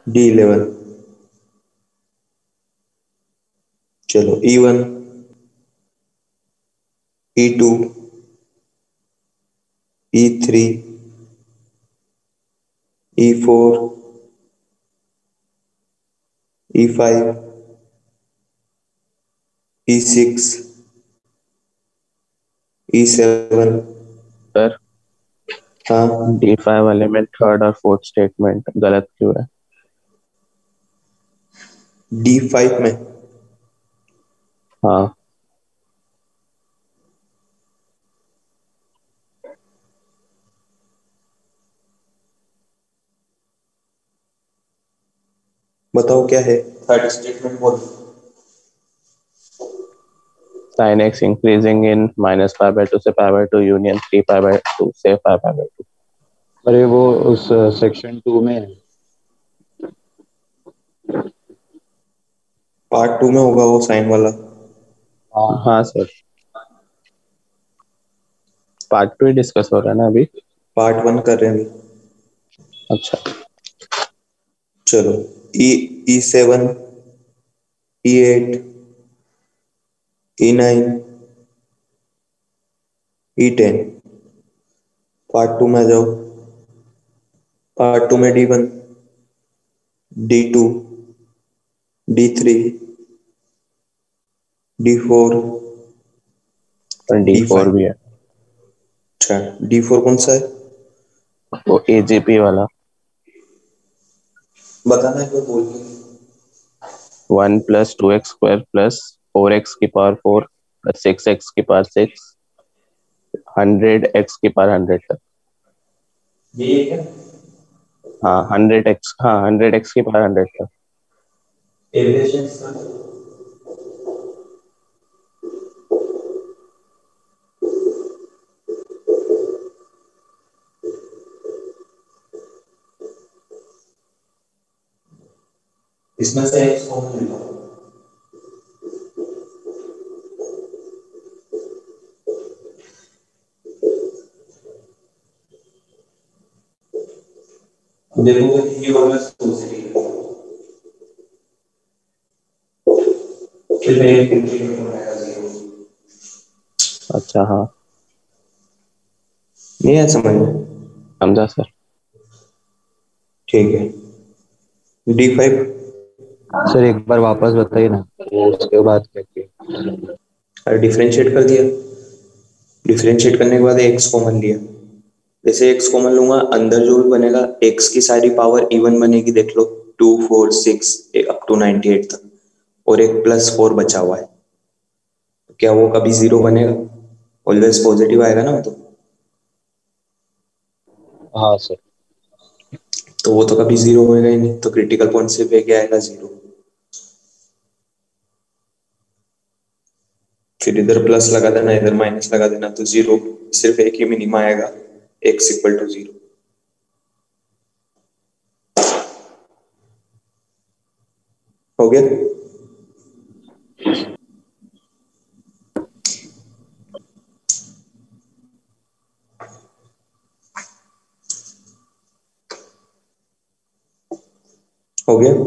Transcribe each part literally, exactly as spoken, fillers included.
D eleven. चलो E one, E two, E three, E four, E five, E six, E seven. Sir हाँ, D five वाले में third और fourth statement गलत क्यों है? डी फाइव में हाँ बताओ क्या है थर्ड स्टेटमेंट बोल। sin x increasing in minus pi by two से pi by two union three pi by two से pi by टू। अरे वो उस सेक्शन टू में है। पार्ट टू में होगा वो साइन वाला। हाँ हाँ सर, पार्ट टू ही डिस्कस हो रहा है ना अभी। पार्ट वन कर रहे हैं अभी। अच्छा चलो E E seven, E eight, E nine, E ten. Part two में आ जाओ। पार्ट टू में D one, D two, D three, D four, और डी डी फोर फाइव। भी है, अच्छा, डी फोर कौन सा है वो एजीपी वाला। बताना है, कोई बोल के। One plus two x square plus four x की power four plus six x की पावर सिक्स हंड्रेड एक्स की पावर हंड्रेड तक। ये है क्या? हाँ हंड्रेड एक्स, हाँ हंड्रेड एक्स की पावर हंड्रेड तक। एवरेशंस का इसमें से एक्स कॉमन ले लो। देखो ये वाला पॉजिटिव है, फिर एक इंटीग्रल बनाएगा जीरो। अच्छा हाँ नहीं है समझ में? समझा सर। ठीक है, डी फाइव। सर एक बार वापस बताइए ना, वो उसके बाद क्या किया? अरे डिफरेंशिएट कर दिया। डिफरेंशिएट करने के बाद एक्स कॉमन लिया। जैसे एक्स कॉमन लूंगा, अंदर जो भी बनेगा एक्स की सारी पावर इवन बनेगी। देख लो, two four six up to ninety eight तक, और एक प्लस फोर बचा हुआ है। क्या वो कभी जीरो बनेगा? ऑलवेज पॉजिटिव आएगा ना वो तो। हाँ सर। तो वो तो कभी जीरो होएगा ही नहीं, तो क्रिटिकल पॉइंट से पे क्या आएगा? जीरो। फिर इधर प्लस लगा देना, इधर माइनस लगा देना, तो जीरो। सिर्फ एक ही मिनिमा आएगा, एक्स इक्वल टू जीरो। हो गया? हो गया?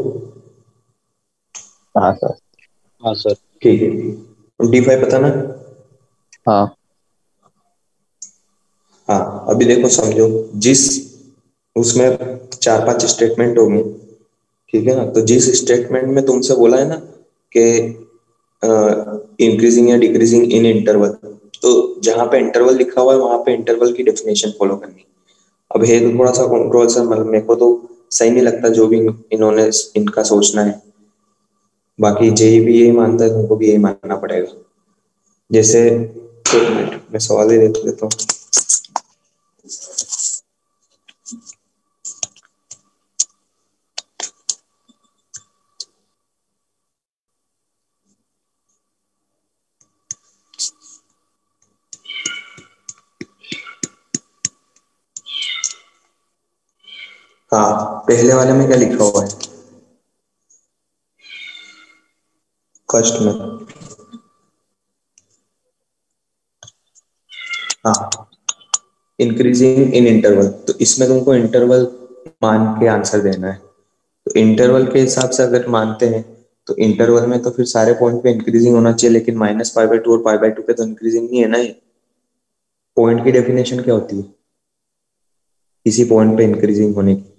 हाँ सर। हाँ सर। ठीक है, डी फाइव बताना। हाँ हाँ, अभी देखो समझो, जिस उसमें चार पांच स्टेटमेंट होंगे, ठीक है ना? तो जिस स्टेटमेंट में तुमसे बोला है ना कि इंक्रीजिंग या डिक्रीजिंग इन इंटरवल, तो जहां पे इंटरवल लिखा हुआ है वहां पे इंटरवल की डेफिनेशन फॉलो करनी। अब है तो थोड़ा सा कंट्रोवर्शियल, मतलब मेरे को तो सही नहीं लगता जो भी इन्होंने इनका सोचना है। बाकी जेई भी यही मानता है, तुमको भी यही मानना पड़ेगा। जैसे एक मिनट मैं सवाल ही देख लेता हूँ। हाँ, पहले वाले में क्या लिखा हुआ है? फर्स्ट में, हाँ, इंक्रीजिंग इन इंटरवल। तो इसमें तुमको इंटरवल मान के आंसर देना है। तो इंटरवल के हिसाब से अगर मानते हैं तो इंटरवल में तो फिर सारे पॉइंट पे इंक्रीजिंग होना चाहिए, लेकिन माइनस पाई बाई टू और पाई बाई टू पे तो इंक्रीजिंग नहीं है ना। ये पॉइंट की डेफिनेशन क्या होती है किसी पॉइंट पे इंक्रीजिंग होने की?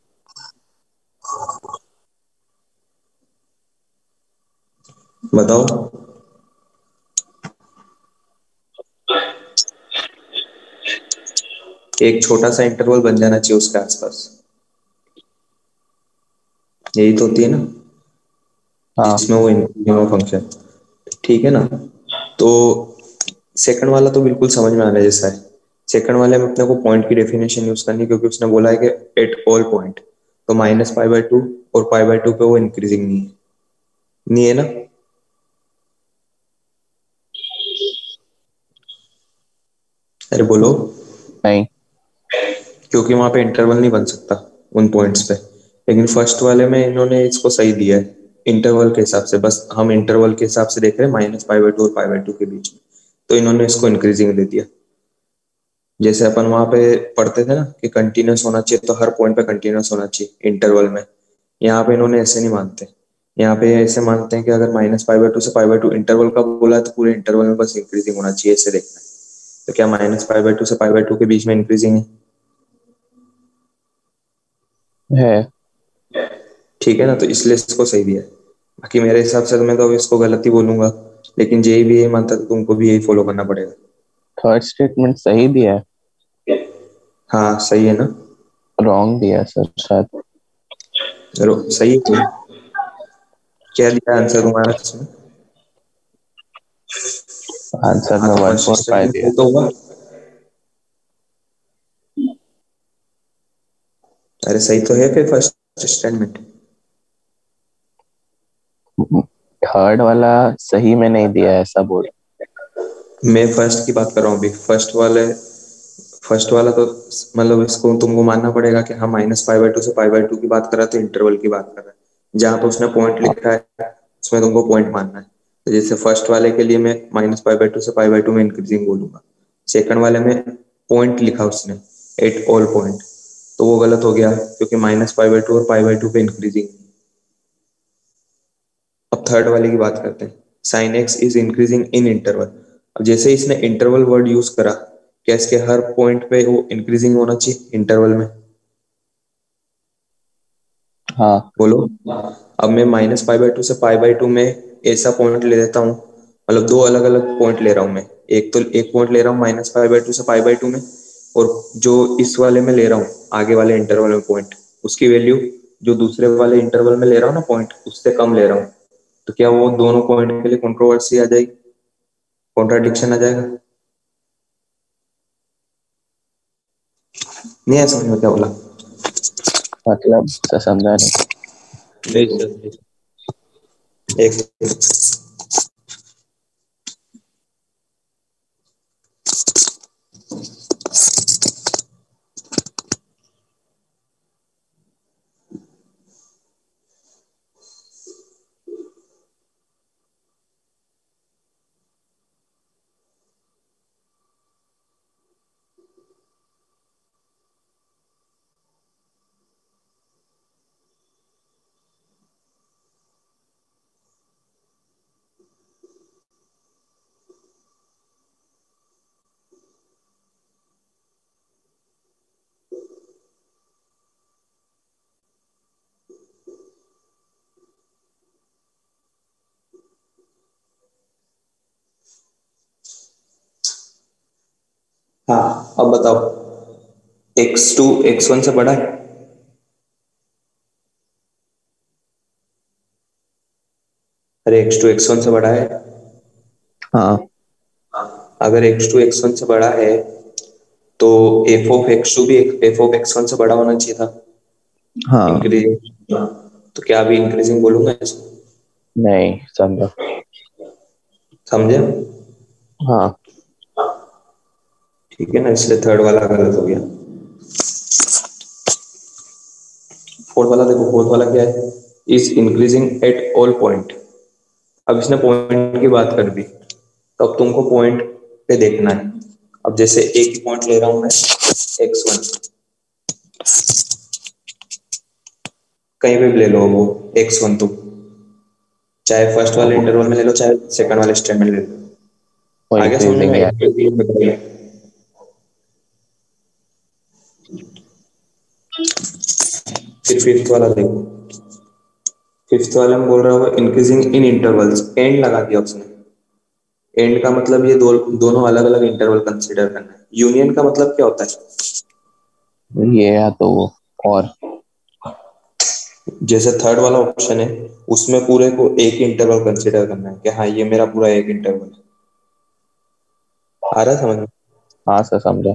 बताओ। एक छोटा सा इंटरवल बन जाना चाहिए उसके आसपास, यही तो होती है ना, हाँ जिसमें वो इंक्रीजिंग हो फंक्शन। ठीक है ना। तो सेकंड वाला तो बिल्कुल समझ में आने जैसा है। सेकंड वाले में अपने को पॉइंट की डेफिनेशन यूज करनी, क्योंकि उसने बोला है कि एट ऑल पॉइंट, तो माइनस पाई बाई टू और पाई बाई टू पे वो इंक्रीजिंग नहीं है, नहीं है ना। अरे बोलो। नहीं। क्योंकि वहां पे इंटरवल नहीं बन सकता उन पॉइंट्स पे। लेकिन फर्स्ट वाले में इन्होंने इसको सही दिया है इंटरवल के हिसाब से, बस हम इंटरवल के हिसाब से देख रहे हैं माइनस पाई बाई टू और पाई बाई टू के बीच में, तो इन्होंने इसको इंक्रीजिंग दे दिया। जैसे अपन वहां पे पढ़ते थे ना कि कंटिन्यूस होना चाहिए, तो हर पॉइंट पे कंटिन्यूस होना चाहिए इंटरवल में। यहाँ पे इन्होंने ऐसे नहीं मानते। यहाँ पे ऐसे मानते हैं कि अगर माइनस पाई बाई टू से पाई बाई टू इंटरवल का बोला है तो पूरे इंटरवल में बस इंक्रीजिंग होना चाहिए, ऐसे देखना है। तो क्या माइनस पाई बाई टू से पाई बाई टू के बीच में इंक्रीजिंग है? है। ठीक है ना, तो इसलिए इसको सही दिया है। बाकी मेरे हिसाब से तो मैं तो अभी इसको गलत ही बोलूंगा, लेकिन जेई भी यही मानता है तो तुमको भी यही फॉलो करना पड़ेगा। थर्ड स्टेटमेंट सही दिया है, हाँ सही है ना। रॉन्ग दिया है सर शायद। चलो सही है। क्या दिया आंसर तुम्हारा इसमें? आंसर हाँ में तो one first four five statement दिया सही तो होगा। अरे सही तो है फिर फर्स्ट स्टेटमेंट। है। थर्ड वाला सही में नहीं दिया है ऐसा बोल। मैं फर्स्ट की बात कर रहा हूँ अभी, फर्स्ट वाले। फर्स्ट वाला तो मतलब इसको तुमको मानना पड़ेगा कि हाँ माइनस पाई बाई टू से पाई बाई टू की बात कर रहा है, तो इंटरवल की बात कर रहा है। जहां पे उसने पॉइंट हाँ, लिखा है उसमें तुमको पॉइंट मानना है। तो जैसे फर्स्ट वाले के लिए मैं माइनस पाई बाई टू से पाई बाई टू में इंक्रीजिंग बोलूंगा। सेकंड वाले में पॉइंट लिखा उसने, एट ऑल पॉइंट, तो वो गलत हो गया क्योंकि माइनस पाई बाई टू और पाई बाई टू पे इंक्रीजिंग। अब थर्ड वाले की बात करते हैं, sine x is increasing in interval. अब जैसे इसने इंटरवल वर्ड यूज करा, क्या इसके हर पॉइंट पे वो इंक्रीजिंग होना चाहिए इंटरवल में? हाँ बोलो। अब मैं माइनस पाई बाई टू से पाई बाई टू में ऐसा पॉइंट ले लेता हूँ, मतलब दो अलग अलग पॉइंट ले रहा हूँ मैं। एक तो एक पॉइंट ले रहा हूँ माइनस पाई बाई टू से पाई बाई टू में, और जो इस वाले में ले रहा हूँ आगे वाले इंटरवल में पॉइंट, उसकी वैल्यू जो दूसरे वाले इंटरवल में ले रहा हूँ ना पॉइंट, उससे कम ले रहा हूँ। तो क्या वो दोनों पॉइंट के लिए कंट्रोवर्सी आ जाएगी, कॉन्ट्राडिक्शन आ जाएगा? नहीं है समझ में क्या बोला? मतलब सर समझा नहीं। नहीं सर। एक हाँ अब बताओ, एक्स टू एक्स वन से बड़ा है? अरे एक्स टू एक्स वन से बड़ा है। हाँ अगर एक्स टू एक्स वन से बड़ा है तो एफ ऑफ एक्स टू भी एफ ऑफ एक्स वन से बड़ा होना चाहिए था, हाँ। इंक्रीजिंग। तो क्या अभी इंक्रीजिंग बोलूंगा इसको? नहीं समझा। समझे? हाँ। ठीक है ना, इसलिए थर्ड वाला गलत हो गया। फोर्थ वाला देखो, फोर्थ वाला क्या है, is increasing at all point. अब इसने पॉइंट की बात कर दी, तो अब तुमको पॉइंट पे देखना है। अब जैसे एक ही पॉइंट ले रहा हूं मैं, एक्स वन, कहीं पे भी ले लो वो एक्स वन, तो चाहे फर्स्ट वाले इंटरवल में ले लो चाहे सेकंड वाले स्टेप में ले लो। वो आगे समझ इंक्रीजिंग में है। आया? फिर फिफ्थ वाला देखो, फिफ्थ वाले में बोल रहा है इंक्रीजिंग इन इंटरवल्स, एंड लगा दिया उसने। एंड का मतलब ये दो, दोनों अलग अलग इंटरवल कंसीडर करना है। यूनियन का मतलब क्या होता है? ये या तो वो और जैसे थर्ड वाला ऑप्शन है उसमें पूरे को एक इंटरवल कंसीडर करना है कि हाँ ये मेरा पूरा एक इंटरवल है। आ रहा है समझ में? हाँ सर समझा।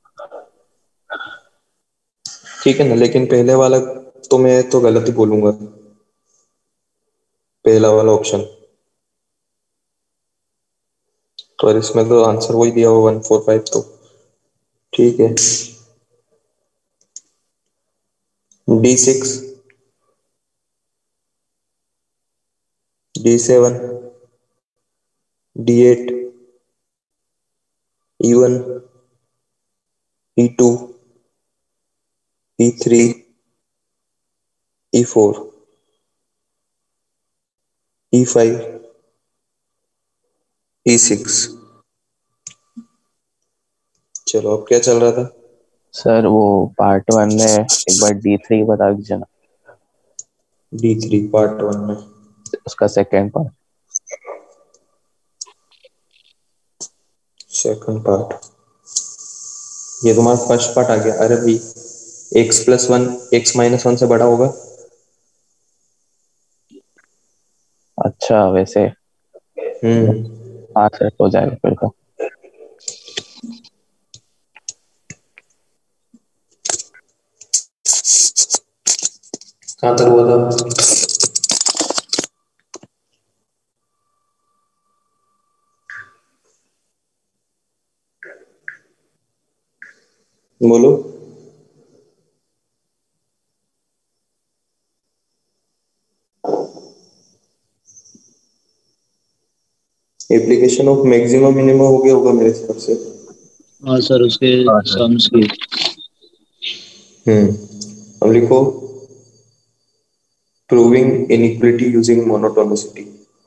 ठीक है ना, लेकिन पहले वाला तो मैं तो गलत ही बोलूंगा, पहला वाला ऑप्शन। तो इसमें तो आंसर वही दिया हुआ वन फोर फाइव, तो ठीक है। D six, D seven, D eight, E one, E two, E three, E four, E five, E six. चलो अब क्या चल रहा था? सर वो पार्ट वन में एक बार डी थ्री बता दीजिए ना, डी थ्री पार्ट वन में उसका सेकेंड पार्ट। सेकंड पार्ट, ये तुम्हारा फर्स्ट पार्ट आ गया। अरे भाई x plus one x minus one से बड़ा होगा। अच्छा वैसे, हम्म। हाँ सर हो जाएगा फिर तो। कहाँ तक हुआ था? बोलो। एप्लीकेशन ऑफ मैक्सिमम मिनिमम हो गया होगा मेरे हिसाब से। हाँ सर, उसके हाँ सर। सम्स की। हम्म। अब लिखो प्रूविंग इनइक्वालिटी यूजिंग मोनोटोनिसिटी।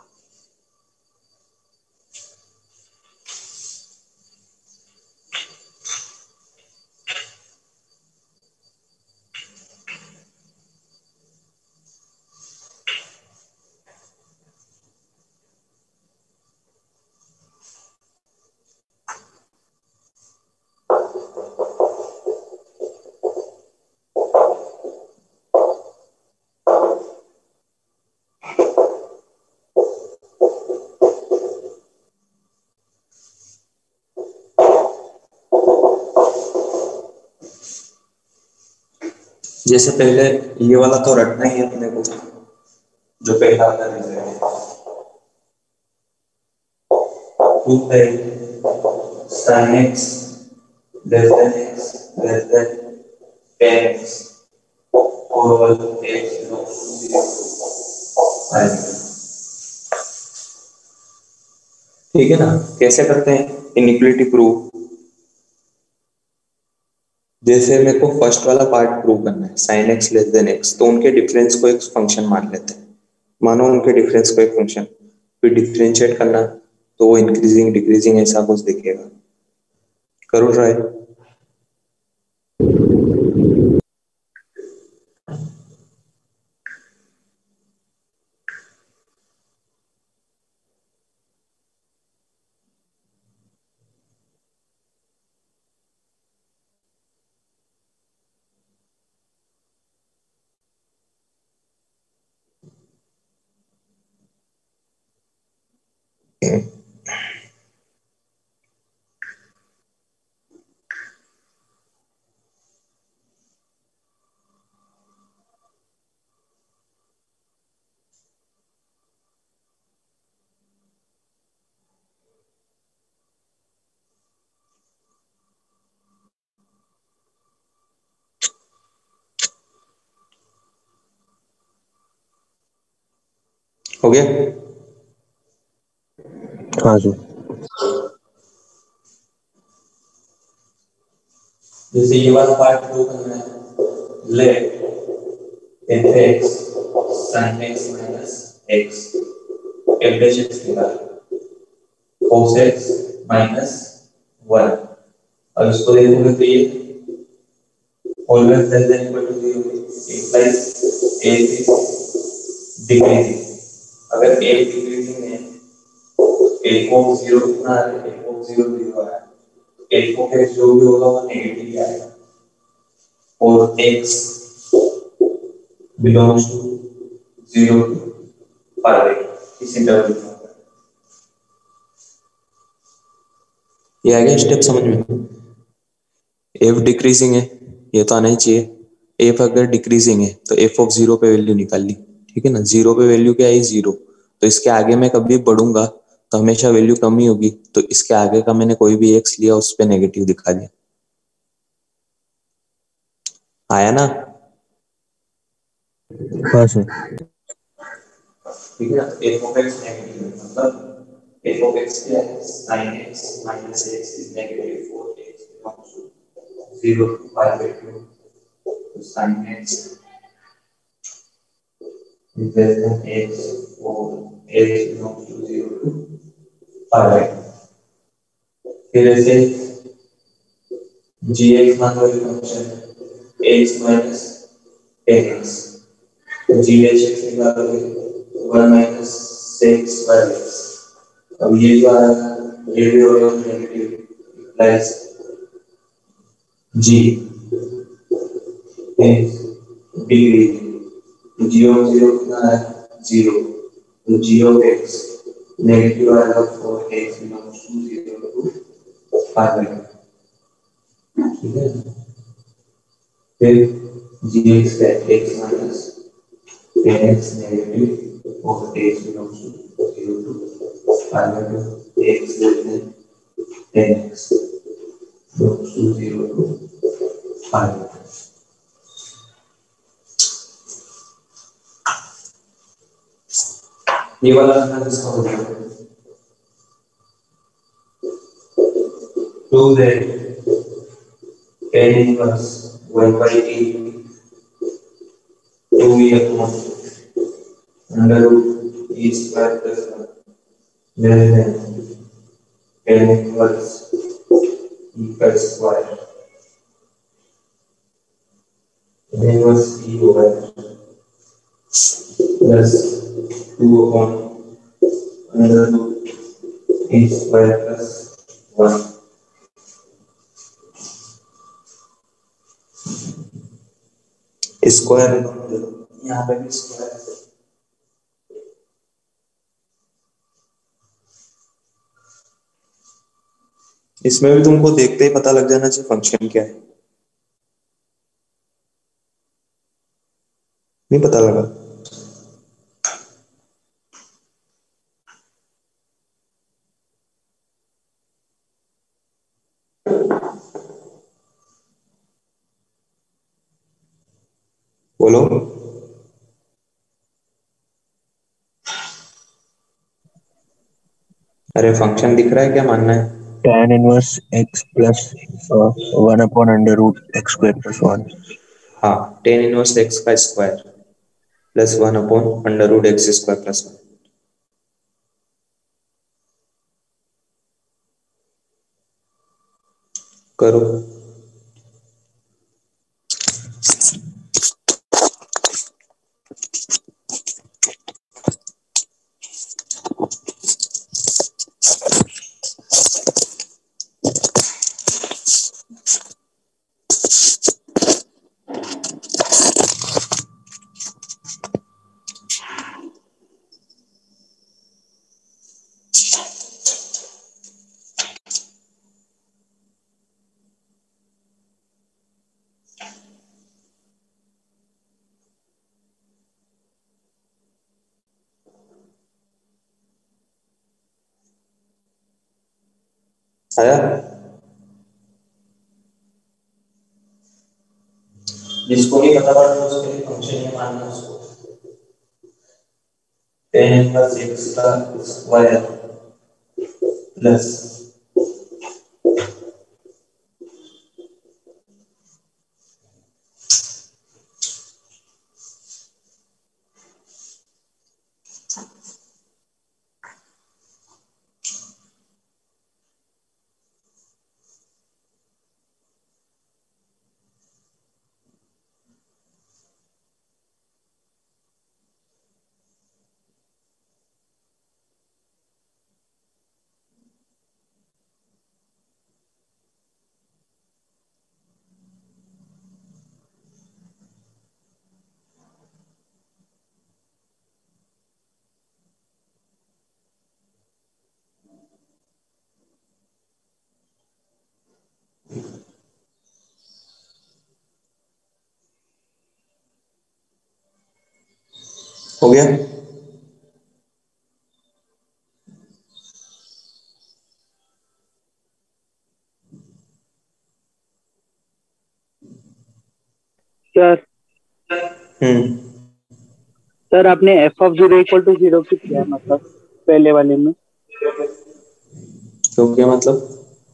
जैसे पहले ये वाला तो रटना ही है अपने को, जो पहला वाला रिजल्ट है। प्रूफ है sin x less than x less than tan x और all x belongs to zero five. ठीक है ना? कैसे करते हैं इनइक्वालिटी प्रूव? जैसे मेरे को फर्स्ट वाला पार्ट प्रूव करना है sin x less than x, तो उनके डिफरेंस को एक फंक्शन मान लेते हैं। मानो उनके डिफरेंस को एक फंक्शन, फिर डिफरेंशिएट करना तो वो इंक्रीजिंग डिक्रीजिंग ऐसा कुछ दिखेगा। करो ट्राई। हो गया? हाँ जी। जैसे ये वाला पार्ट प्रूव करना है, ले x sin x minus x calculation निकाल cos x minus वन। अब इसको देखोगे तो ये always less than equal to zero implies a is decreasing। अगर a decreasing है a को zero कितना आ रहा है, a को zero zero आ रहा है, a को x जो भी होगा वो नेगेटिव ही आएगा और x belongs to zero to pi इस इंटरवल में। ये आ गया स्टेप समझ में? एफ डिक्रीजिंग है, ये तो आना ही चाहिए। एफ अगर डिक्रीजिंग है तो एफ ऑफ जीरो पे वैल्यू निकाल ली, ठीक है ना। जीरो पे वैल्यू क्या है, जीरो। तो इसके आगे मैं कभी बढ़ूंगा तो हमेशा वैल्यू कम ही होगी, तो इसके आगे का मैंने कोई भी एक्स लिया उस पे नेगेटिव दिखा दिया। आया ना? हाँ सर। ठीक है ना। एफ ऑफ एक्स नेगेटिव है, मतलब एफ ऑफ एक्स क्या है, sin x minus x is negative four x belongs to zero to pi by two। तो sin x is less than x for x belongs to zero to pi by two। फिर ऐसे gx मान वाली function x minus ten x, तो gh निकालोगे one minus six by x। अब ये जो आ रहा है ये भी होगा negative plus g degree g of zero कितना है, जीरो। तो जी ऑफ एक्स नेगेटिव आएगा for x belongs to zero to five. ठीक है। फिर जी एक्स का x minus ten x negative और x belongs to zero to five x less than ten x goes to zero to five। ये वाला रखना किसका हो जाएगा, टू दे tan inverse one by t two e upon under root e square plus one less than tan inverse e का square. tan inverse e होगा plus two upon under root e square plus one. Square यहाँ पे भी square. इसमें भी तुमको देखते ही पता लग जाना चाहिए फंक्शन क्या है। नहीं पता लगा? बोलो। अरे फंक्शन दिख रहा है, क्या मानना है? tan inverse x plus one upon under root x square plus one. हाँ, tan इनवर्स x का square plus one upon under root x square plus one. करो। आया? जिसको नहीं पता पड़ा उसके लिए फंक्शन ये मानना उसको tan इनवर्स x का स्क्वायर प्लस हो गया? सर हम्म सर आपने f of zero equal to zero क्यों किया, मतलब पहले वाले में क्यों क्या मतलब?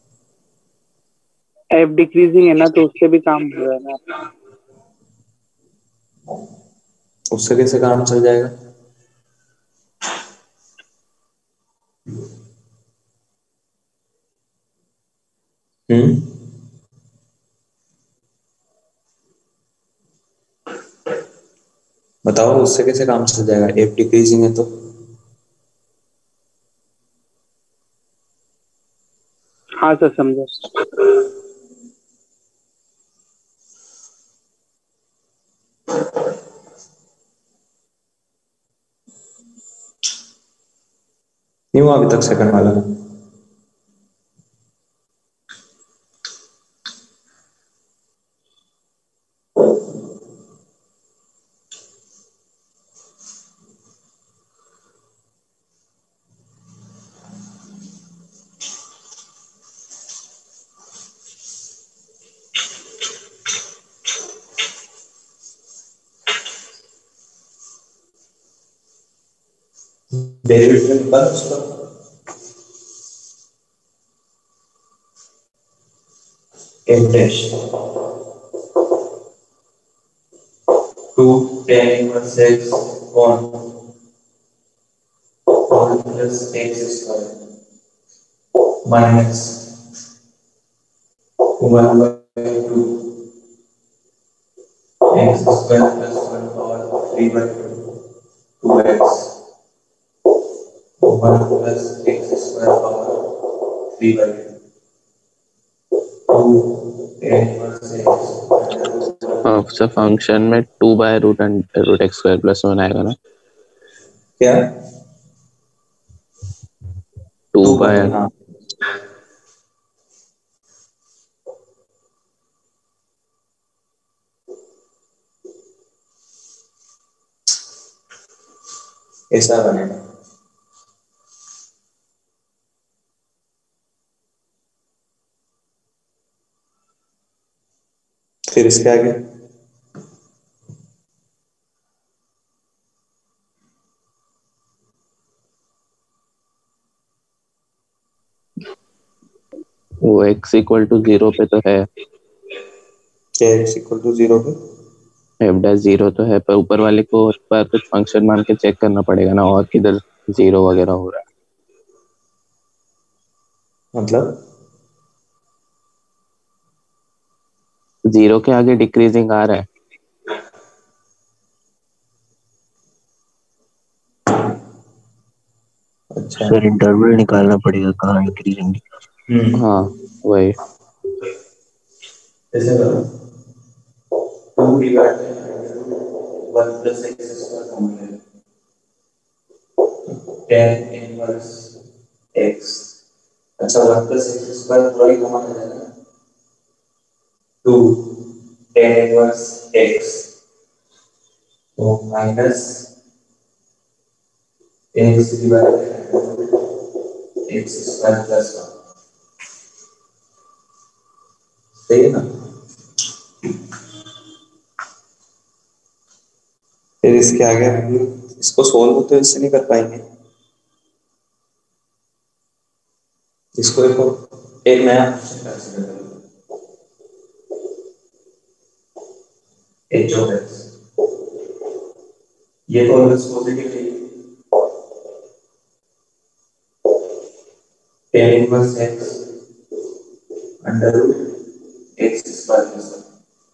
एफ डिक्रीजिंग है ना, तो उससे भी काम हो रहा है ना। उससे कैसे काम चल जाएगा? हम्म बताओ, उससे कैसे काम चल जाएगा? एफ डिक्रीजिंग है तो हाँ सर समझे। नहीं हुआ अभी तक सेकंड वाला? डेरिवेटिव निकाल उसका। F dash two tan inverse x one one plus x square minus one by two x square plus one power three by two x one plus x square power three by two tan inverse x. हाँ sir, function में two by root and root x square plus one आएगा ना? क्या? To to bye bye, हाँ ऐसा बनेगा। फिर इसके आगे वो x इक्वल टू जीरो पे तो है, क्या एक्स इक्वल टू जीरो पे? एफ डैश जीरो तो है, पर ऊपर वाले को एक बार कुछ फंक्शन मान के चेक करना पड़ेगा ना, और किधर जीरो वगैरह हो रहा मतलब है। जीरो के आगे डिक्रीजिंग आ रहा है। अच्छा सर इंटरवल निकालना पड़ेगा कहाँ इंक्रीजिंग। हम्म हाँ वही। ऐसे करो, two divide one plus x square formula tan inverse x. अच्छा, वन प्लस एक्स स्क्वायर पूरा ही कॉमन हो जाएगा। टू टेन इनवर्स एक्स तो minus x divide x square plus one. सही है ना? फिर इसके आगे हम इसको सोल्व तो इससे नहीं कर पाएंगे। इसको एक और एक नया एच ऑफ एक्स, ये तो ऑलवेज पॉजिटिव है। Tan inverse x under root x square plus one.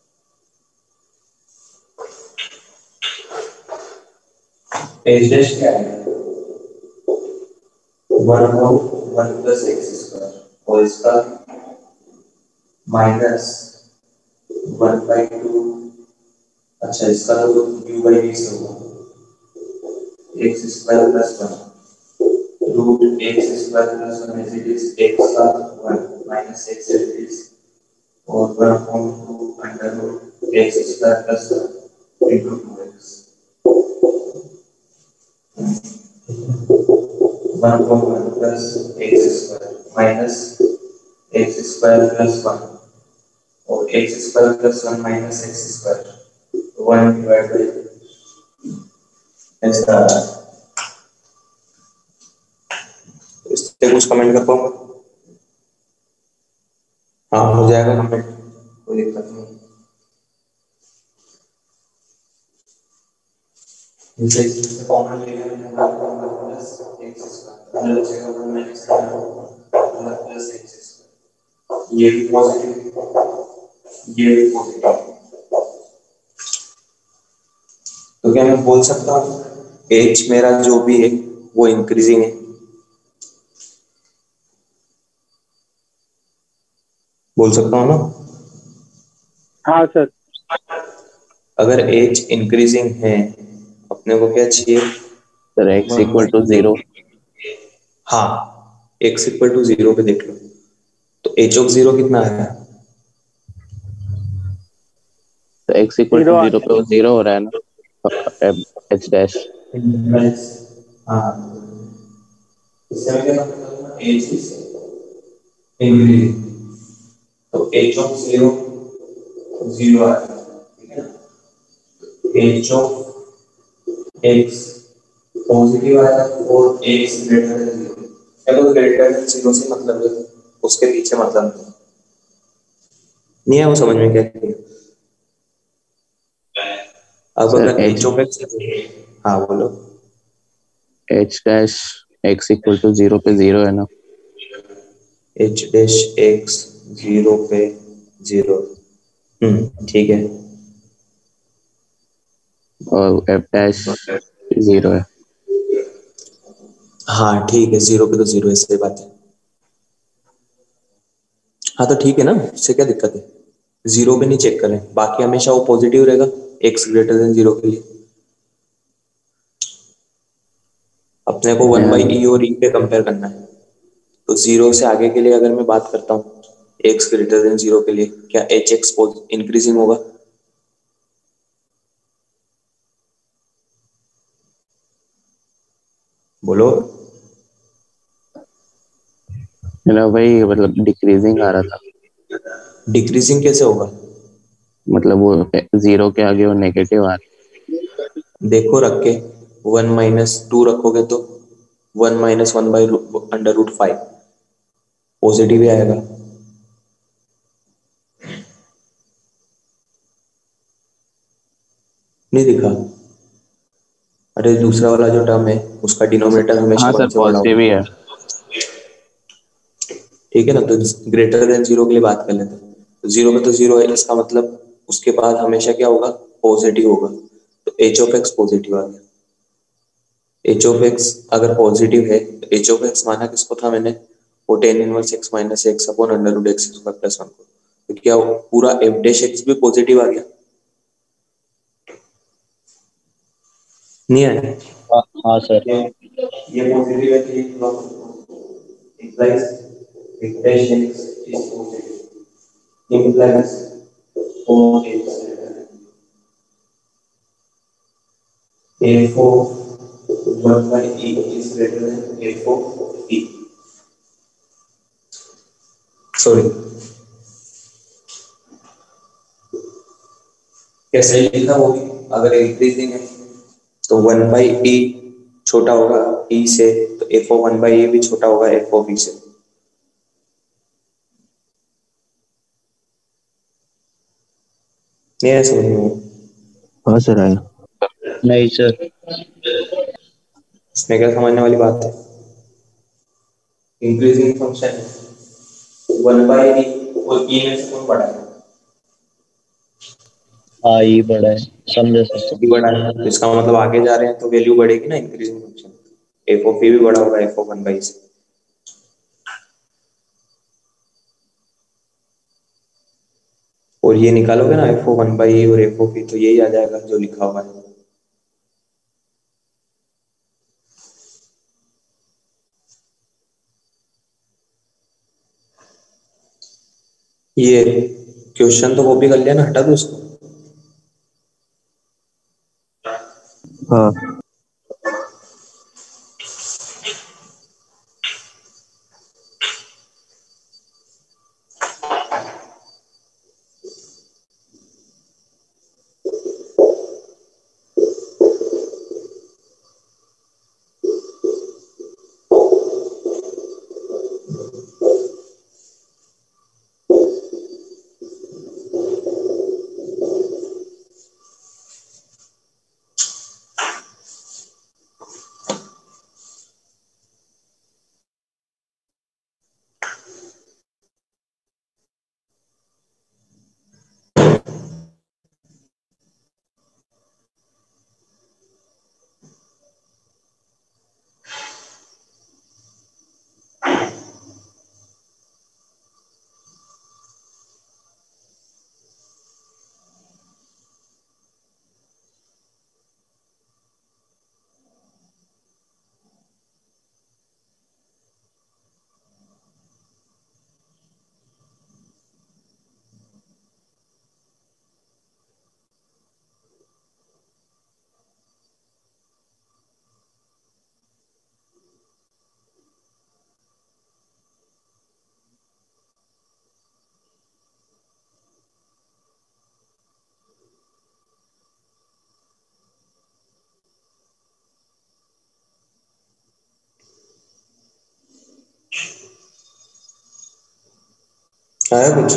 H dash क्या है? One upon one plus x square और इसका माइनस वन बाई टू। अच्छा, इसका तो यू बाई वी से होगा x square plus one root x square plus one as it is x का one minus x as it is और one upon two under root x square plus one into two x. One upon one plus x square minus x square plus one और x square plus one minus x square one divide by ऐसा। इससे कुछ comment कर पाऊंगा? हाँ हो जाएगा comment, कोई दिक्कत नहीं। इसे कॉमन ले लिया मैंने one upon one plus x square अंदर बचेगा one minus one plus x square. ये भी पॉजिटिव ये भी पॉजिटिव। तो क्या मैं बोल सकता हूँ एच मेरा जो भी है वो इंक्रीजिंग है? बोल सकता हूँ ना? हाँ सर। अगर एच इंक्रीजिंग है अपने को क्या चाहिए? Sir x equal to zero. हाँ एक्स इक्वल टू जीरो पे देख लो तो एच ऑफ जीरो कितना आया? तो एक्स इक्वल टू जीरो पे वो जीरो हो रहा है ना, एच डैश। हाँ इससे मैं क्या करूँगा एच इज इंक्रीजिंग तो एच ऑफ जीरो जीरो आया, ठीक है ना। एच ऑफ एक्स पॉजिटिव आया और एक्स ग्रेटर देन जीरो। चलो ग्रेटर देन जीरो से मतलब है उसके पीछे मतलब नहीं है, वो समझ में क्या है? अब सर अगर एच एच ऑफ एक्स, हाँ बोलो। H dash x equal to zero पे जीरो है ना। एच डैश एक्स जीरो पे जीरो, हम्म ठीक है। और एफ डैश जीरो है। हाँ ठीक है जीरो पे तो जीरो है, सही बात है। हाँ तो ठीक है ना, इससे क्या दिक्कत है? जीरो पे नहीं चेक करें, बाकी हमेशा वो पॉजिटिव रहेगा एक्स ग्रेटर देन जीरो के लिए। अपने को वन बाई ई और ई पे कंपेयर करना है तो जीरो से आगे के लिए अगर मैं बात करता हूँ एक्स ग्रेटर देन जीरो के लिए, क्या एच एक्स इंक्रीजिंग होगा? बोलो। मेरा भाई मतलब डिक्रीजिंग आ रहा था। डिक्रीजिंग कैसे होगा? मतलब वो जीरो के आगे वो नेगेटिव आ देखो रख के वन माइनस टू रखोगे तो one minus one by under root five positive ही आएगा। नहीं दिखा? अरे दूसरा वाला जो टर्म है उसका डिनोमिनेटर रहा। हमेशा हाँ वन सर से बड़ा पॉजिटिव ही होगा, है। ठीक है ना। तो ग्रेटर देन जीरो के लिए बात कर लेते हैं तो जीरो में तो जीरो है, इसका मतलब उसके बाद हमेशा क्या होगा? पॉजिटिव होगा। तो एच ऑफ एक्स पॉजिटिव आ गया। एच ऑफ एक्स अगर पॉजिटिव है तो एच ऑफ एक्स माना किसको था मैंने? वो tan inverse x minus x upon under root x square plus one को। तो क्या वो पूरा एफ डैश एक्स भी पॉजिटिव आ गया? नहीं आया? हाँ हाँ सर। ये ये पॉजिटिव है तो ये implies f dash x is positive implies four x f of one by e is greater than f of e। Sorry कैसे लिखा वो भी? अगर इंक्रीजिंग है तो वन बाई ई छोटा होगा ई से, तो f of one by a भी छोटा होगा एफ ओ बी से। नहीं है समझ में? हाँ सर आया। नहीं सर। इसमें क्या समझने वाली बात है? Increasing function one by e और ई में से कौन बड़ा है? हाँ ये बड़ा है, समझा सर। ई बड़ा है तो इसका मतलब आगे जा रहे हैं तो वैल्यू बढ़ेगी ना increasing function. F of e भी बड़ा होगा एफ ऑफ वन बाई से। और ये निकालोगे ना f of one by a और एफ ओ पी तो यही आ जाएगा जो लिखा हुआ है। ये क्वेश्चन तो कॉपी कर लिया ना, हटा दो इसको। हाँ आया कुछ?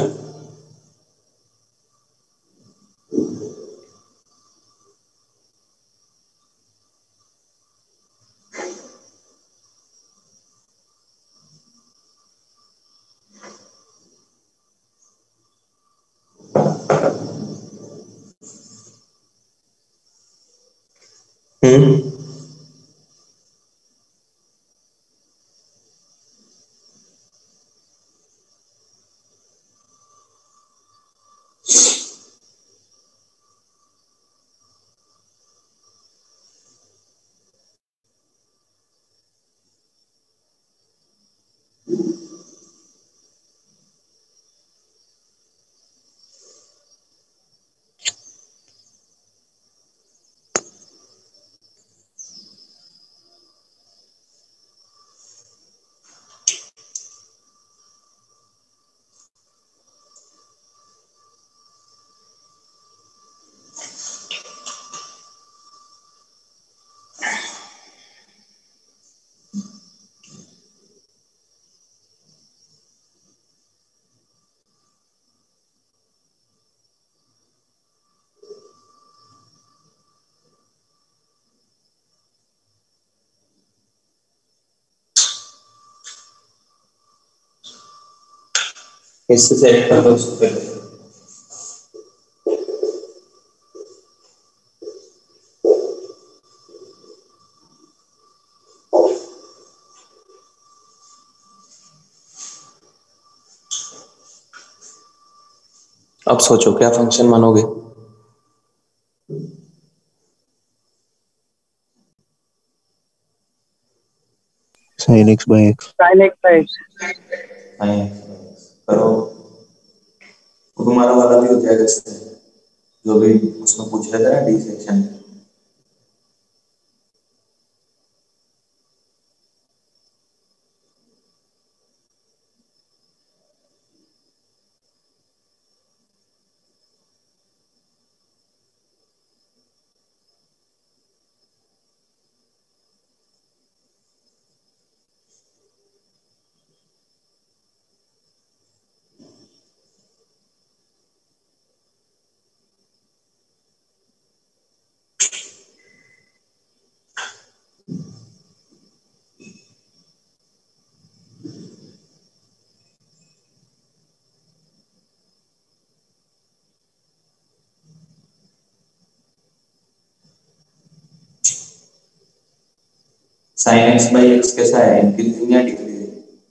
हम्म इससे सेट कर दो उसको पहले। अब सोचो क्या फंक्शन मानोगे? Sine x by x. Sine x by x. करो तो तुम्हारा वाला भी हो जाएगा इससे, जो भी उसमें पूछ रहा था ना D section. Sine x by x कैसा है, इंक्रीजिंग या डिक्रीजिंग?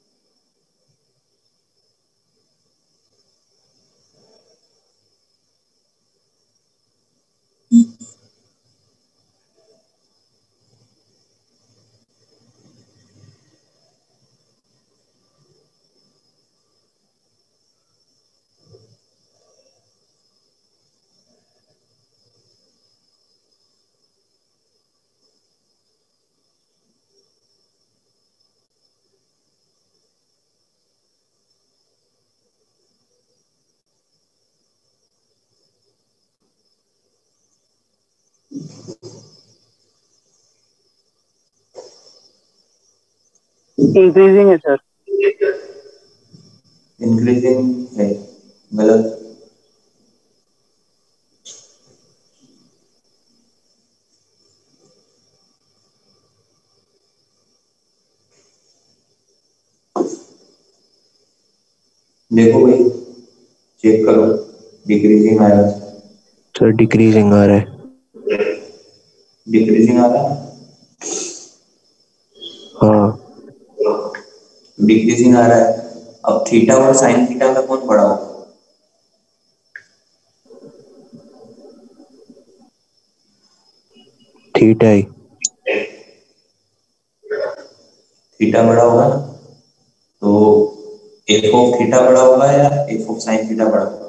इंक्रीजिंग है सर। इंक्रीजिंग है, गलत। देखो भाई, चेक करो, डिक्रीजिंग आ रहा है। सर डिक्रीजिंग आ रहा है। डिक्रीजिंग आ रहा है, हाँ डिक्रीजिंग आ रहा है। अब थीटा और साइन थीटा में कौन बड़ा होगा? थीटा ही। थीटा बड़ा होगा ना, तो एफ ऑफ थीटा बड़ा होगा या एफ ऑफ साइन थीटा बड़ा होगा?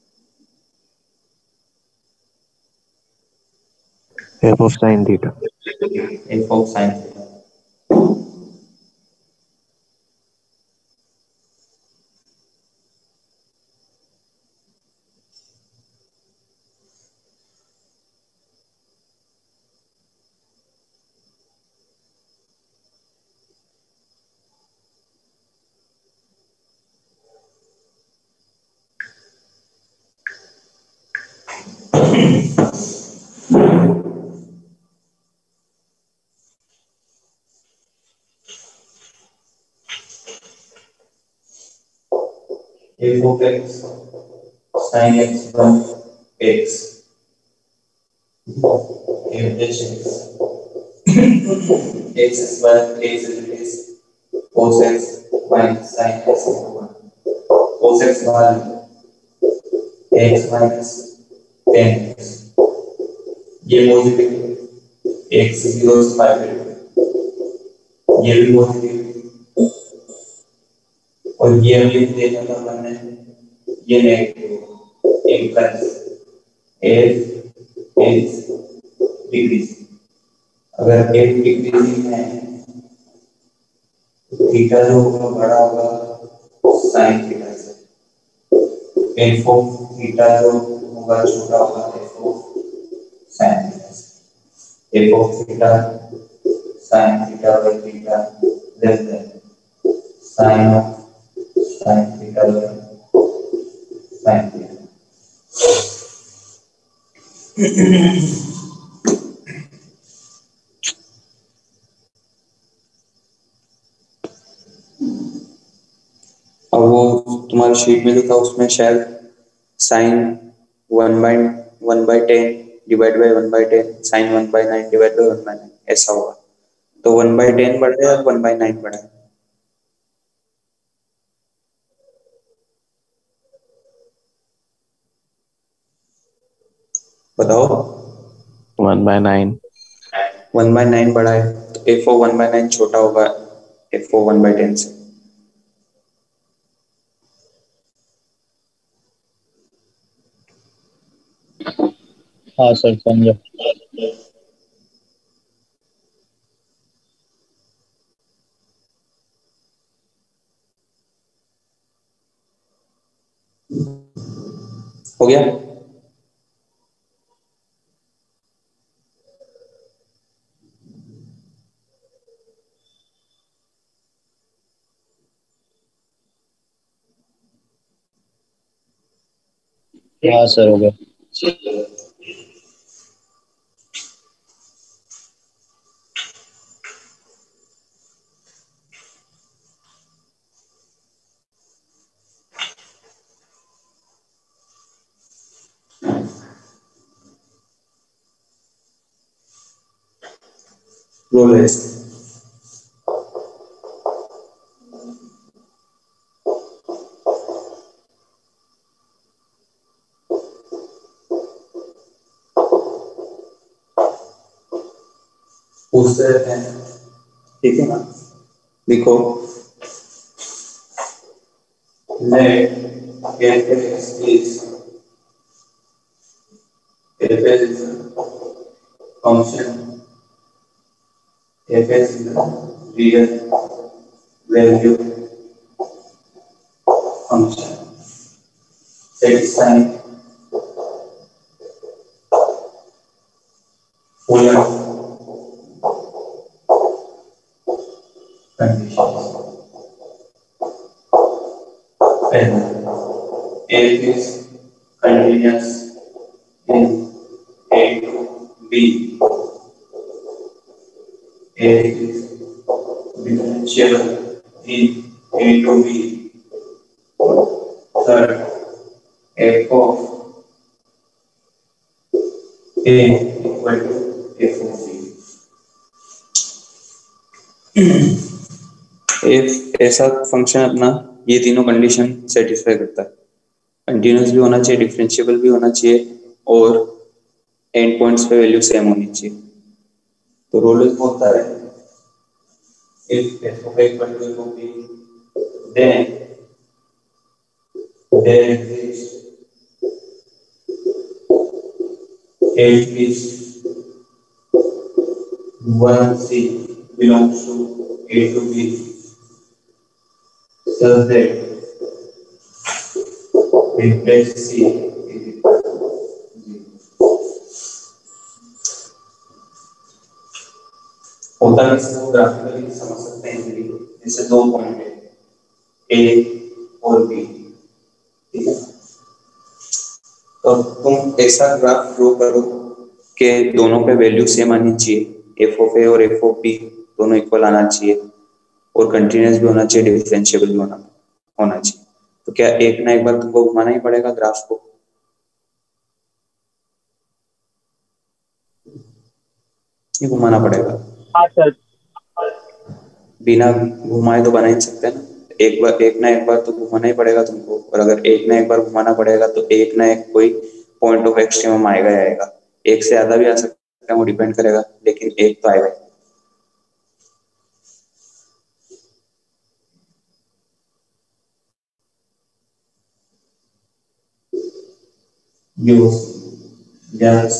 F of sine theta. F of sine theta. F of x sine x one x F dash x x square x is cos x minus sin x cos x value x minus tan x ये positive x zero से five ये भी positive और ये अभी देखा था हमने ये नेगेटिव एक प्लस f is डिक्रीज अगर f डिक्रीजिंग है तो थीटा जो होगा बड़ा होगा साइन थीटा से f ऑफ थीटा जो होगा छोटा होगा f ऑफ साइन थीटा से f of theta sine theta by theta less than sine of sine theta by sine theta और वो तुम्हारी शीट में जो था उसमें शायद sine one by one by ten divide by one by ten sign one by nine divide by one by nine ऐसा होगा तो वन बाई टेन बढ़ रहा है और वन बाई नाइन बढ़ा है बताओ one by nine one by nine बढ़ा है तो f of one by nine छोटा होगा f of one by ten से हाँ सर समझा। हो गया हाँ सर हो गया। रोलेस पूछते रहते हैं ठीक है ना लिखो let fx is fs is a function fs is a real value function satisfying full conditions and f is continuous in a to b f is differentiable in a to b third f of a equal to f of b if ऐसा function अपना ये तीनों condition satisfy करता है continuous भी होना चाहिए differentiable भी होना चाहिए और एंड पॉइंट्स पे वैल्यू सेम होनी चाहिए तो रोलेस बोलता है if f of a equal to f of b then there exists f is one c belongs to a to b such that if dash c is equal to zero होता है इसको graphically समझ सकते हैं जैसे दो point है ए और बी ठीक है तो तुम ऐसा ग्राफ ड्रॉ करो कि दोनों पे वैल्यू सेम आनी चाहिए एफ ऑफ ए और एफ ऑफ बी दोनों इक्वल आना चाहिए और कंटिन्यूअस भी होना चाहिए डिफरेंशिएबल भी होना होना चाहिए तो क्या एक ना एक बार तुमको घुमाना ही पड़ेगा ग्राफ को? ये घुमाना पड़ेगा, हाँ सर। बिना घुमाए तो बना ही नहीं सकते ना। एक बार एक ना एक बार तो घुमाना ही पड़ेगा तुमको, और अगर एक ना एक बार घुमाना पड़ेगा तो एक ना एक कोई पॉइंट ऑफ एक्सट्रीमम आएगा ही आएगा। एक से ज्यादा भी आ सकता है, वो डिपेंड करेगा, लेकिन एक तो आएगा ही। यो यस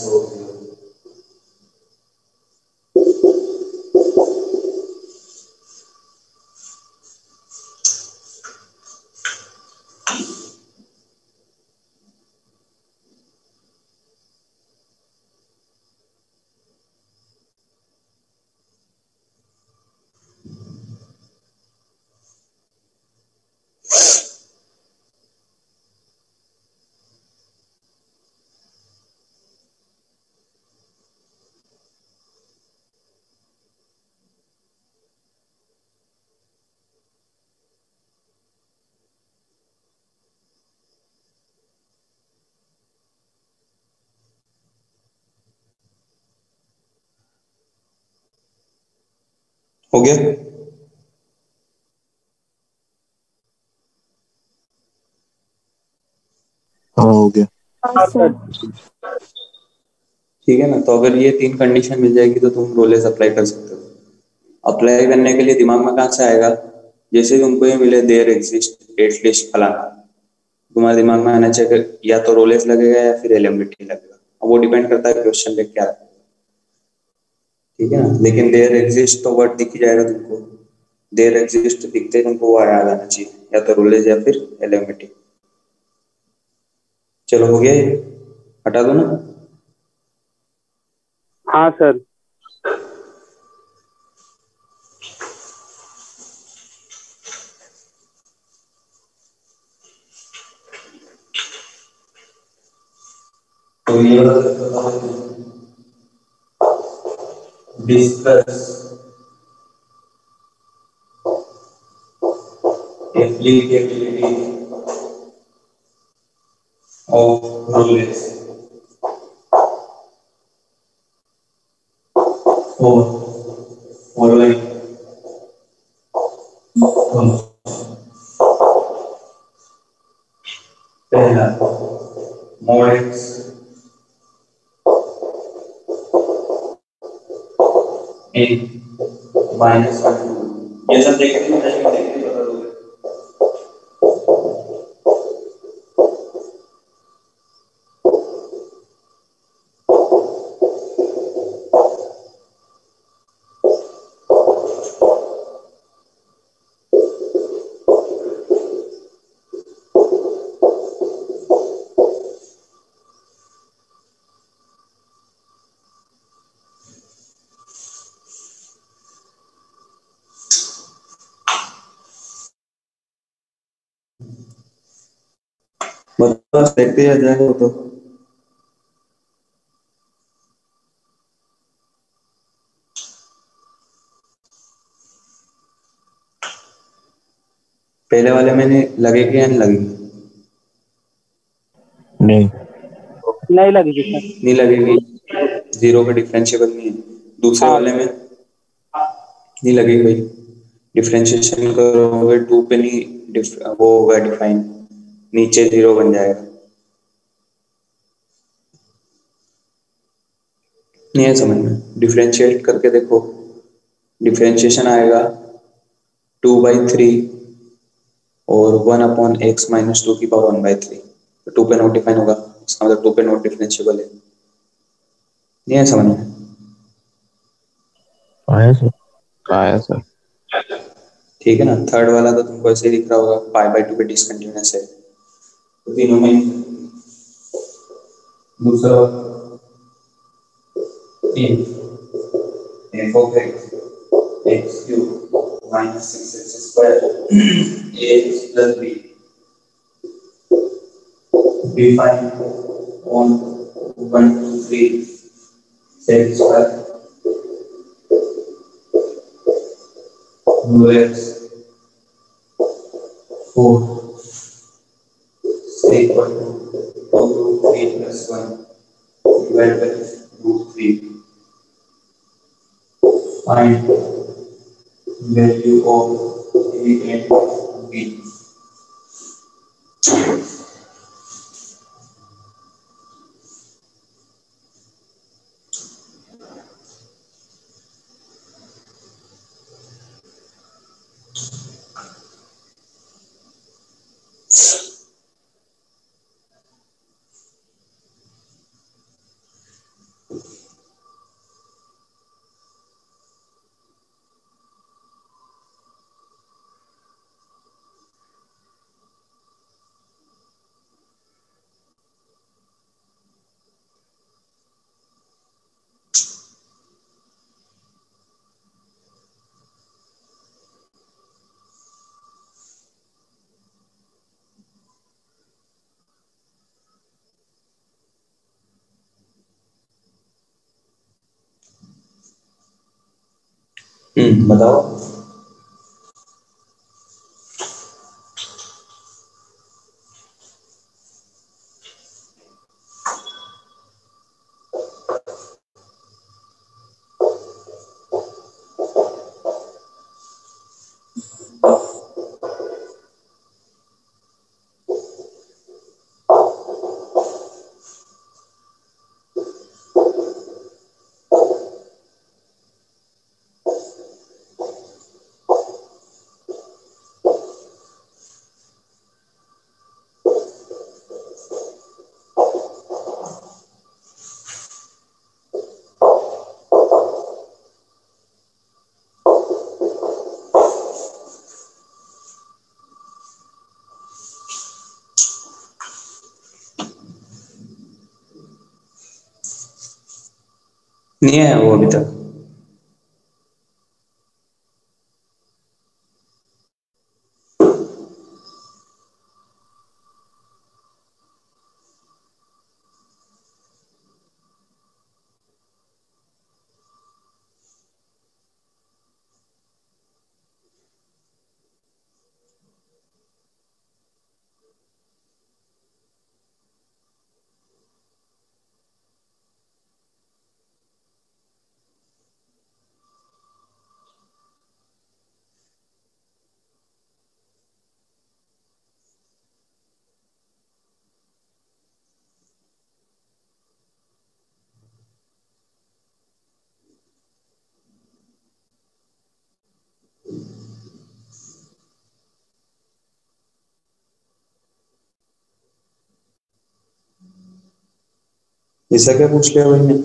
हो गया। हाँ हो गया। हाँ सर। ठीक है ना, तो अगर ये तीन कंडीशन मिल जाएगी तो तुम रोलेस अप्लाई कर सकते हो। अप्लाई करने के लिए दिमाग में कहाँ से आएगा? जैसे तुमको ये मिले देयर एग्जिस्ट एटलीस्ट फलाना, तुम्हारे दिमाग में आना चाहिए कि या तो रोलेस लगेगा या फिर एलएमबीटी लगेगा। अब वो डिपेंड करता है क्वेश्चन पे क्या है, ठीक है ना। लेकिन देयर एग्जिस्ट तो वर्ड दिख ही जाएगा तुमको, देयर एग्जिस्ट दिखते ही तुमको वो आ जाना चाहिए, या तो रोलेस या फिर एलएमबीटी। चलो हो गया ये, हटा दो ना। हाँ सर। तो ये discuss applicability of rules for following functions. पहला mod x एक माइनस वन टू, ये सब देखते हैं देखते देखते बता दोगे। बस देखते आ जाएगा तो। पहले वाले में लगेगी या नहीं लगेगी? नहीं नहीं लगेगी सर। नहीं लगेगी, जीरो का डिफरेंशिएबल नहीं है। दूसरे हाँ। वाले में नहीं लगेगी भाई, डिफरेंशिएशन करोगे टू पे नहीं डिफ, वो होगा डिफाइन, नीचे जीरो बन जाएगा। नहीं है समझ में? डिफरेंशिएट करके देखो, डिफरेंशिएशन आएगा टू बाई थ्री और one upon x minus two की पावर वन बाई थ्री, तो टू पे नोट डिफाइन होगा, इसका मतलब टू पे नोट डिफरेंशिएबल है। नहीं है समझ में? आया सर। आया सर। ठीक है ना। थर्ड वाला तो तुमको ऐसे ही दिख रहा होगा, पाई बाई टू पे डिसकंटिन्यूअस है, तो तीनों में दूसरा तीन f of x x cube minus six x square a x plus b define on one two three set square two x four Find value of A and B. Hmm बताओ। नहीं आया वो अभी तक। ऐसा क्या पूछ लिया भाई ने?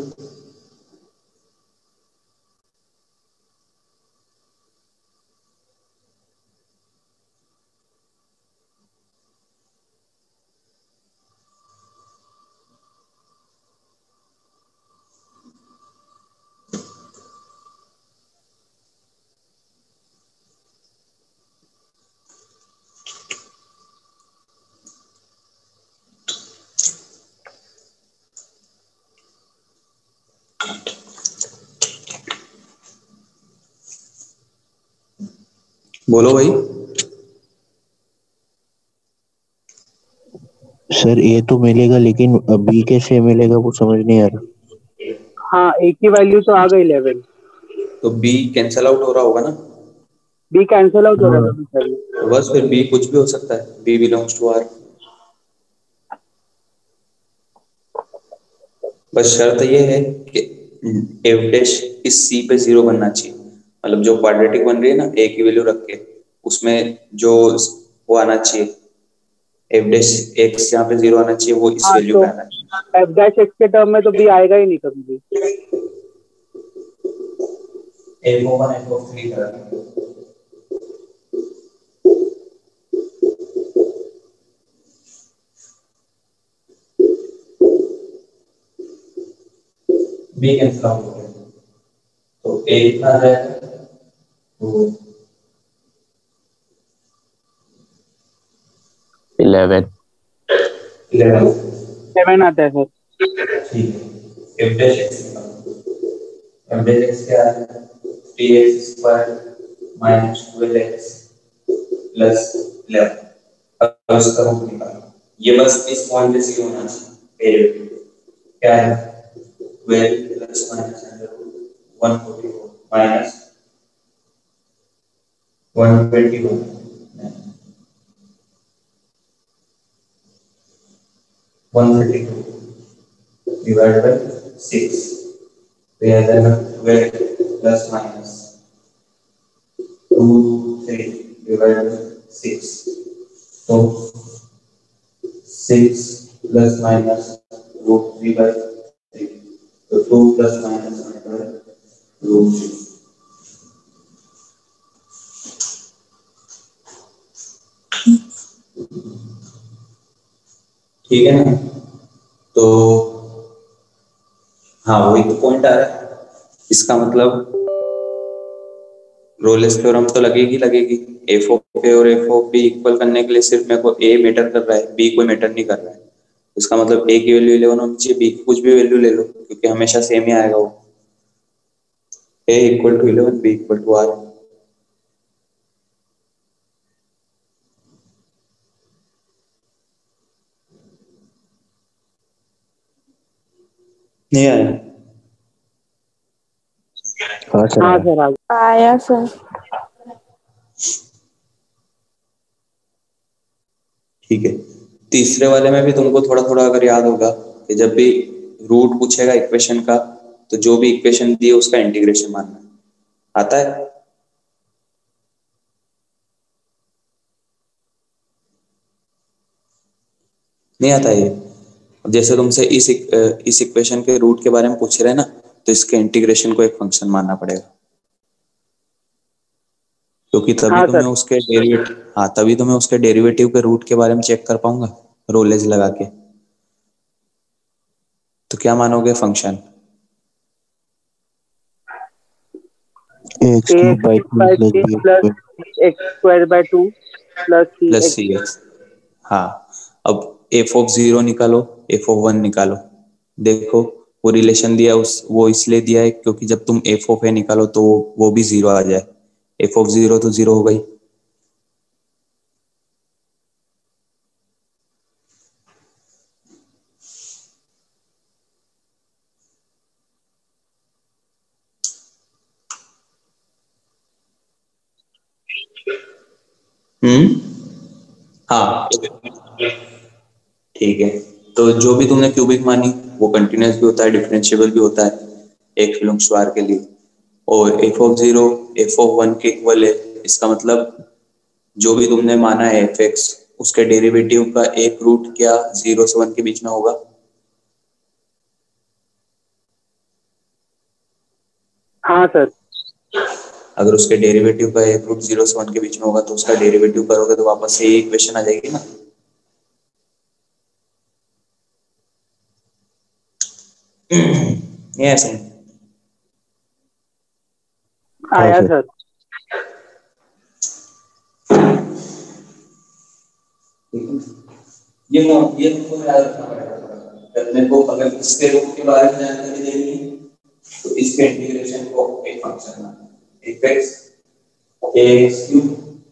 बोलो भाई। सर ए तो मिलेगा लेकिन बी कैसे मिलेगा वो समझ नहीं आ रहा। हाँ, ए की वैल्यू तो आ गई इलेवन। तो बी कैंसल आउट हो रहा होगा ना? बी कैंसल आउट हो रहा हाँ। था सर। तो बस फिर बी कुछ भी हो सकता है। B belongs to R. बस शर्त ये है कि एफ डैश इस सी पे जीरो बनना चाहिए। मतलब जो क्वाड्रेटिक बन रही है ना ए की वैल्यू रख के, उसमें जो वो आना चाहिए, एफ डैश एक्स जहाँ पे जीरो आना चाहिए वो इस हाँ, वैल्यू तो पे आना चाहिए। एफ डैश एक्स के टर्म में तो बी आएगा ही नहीं कभी भी। F of one f of three करेंगे। बी कैंसिल आउट हो गया तो ए कितना आ जाएगा? तो इलेवन। इलेवन। सेवन आता है सर। ठीक है। एफ डैश एक्स निकालो। एफ डैश एक्स क्या है? Three x square minus twelve x plus eleven. अब उसका रूट निकालो। ये बस इस पॉइंट पे से होना चाहिए। ए क्या है? Twelve plus minus under root one forty four minus one twenty one one thirty two divide by six तो यह जाएगा twelve plus minus two three divide by six तो six plus minus root three by three तो two plus minus root three ठीक है ना। तो हाँ वही तो पॉइंट आ रहा है। इसका मतलब रोलेस थ्योरम तो लगेगी लगेगी एफ ऑफ ए और एफ ऑफ बी इक्वल करने के लिए सिर्फ मेरे को ए मैटर कर रहा है, बी कोई मैटर नहीं कर रहा है। इसका मतलब ए की वैल्यू इलेवन होनी चाहिए, बी की कुछ भी वैल्यू ले लो क्योंकि हमेशा सेम ही आएगा वो। A equal to eleven, b equal to r. नहीं आया? हाँ सर हाँ सर आ गया। आया सर। ठीक है। तीसरे वाले में भी तुमको थोड़ा थोड़ा अगर याद होगा कि जब भी रूट पूछेगा इक्वेशन का तो जो भी इक्वेशन दी है उसका इंटीग्रेशन मानना आता है। नहीं आता ये? अब जैसे तुमसे इस इस इक्वेशन के रूट के बारे में पूछ रहे हैं ना तो इसके इंटीग्रेशन को एक फंक्शन मानना पड़ेगा क्योंकि तभी हाँ तो मैं सर। उसके डेरिवेटिव हाँ तभी तो मैं उसके डेरिवेटिव के रूट के बारे में चेक कर पाऊंगा रोलेज लगा के। तो क्या मानोगे function? X a cube x by cube two by plus three b plus x square by two plus c plus x. C x. हाँ अब एफ ऑफ जीरो निकालो, एफ ऑफ वन निकालो। देखो वो रिलेशन दिया उस वो इसलिए दिया है क्योंकि जब तुम एफ ऑफ ए निकालो तो वो भी जीरो आ जाए। एफ ऑफ जीरो तो जीरो हो गई। हम्म हाँ ठीक है। तो जो भी तुमने क्यूबिक मानी वो कंटिन्यूस भी होता है, डिफरेंशिएबल भी होता है एक फिल्मस्वार के लिए। और f of zero f of one के इक्वल है। इसका मतलब जो भी तुमने माना है एफ एक्स उसके डेरिवेटिव का एक रूट क्या जीरो से वन के बीच में होगा? हाँ सर। अगर उसके डेरिवेटिव का एक रूट जीरो से वन के बीच में होगा तो उसका डेरिवेटिव करोगे तो वापस से ये इक्वेशन आ जाएगी ना। ये ऐसे आया सर। ये ये तुमको याद रखना पड़ेगा। अपने को अगर इसके रूट के बारे में जानकारी देनी है तो इसके इंटीग्रेशन को एक फंक्शन मानना है f x x cube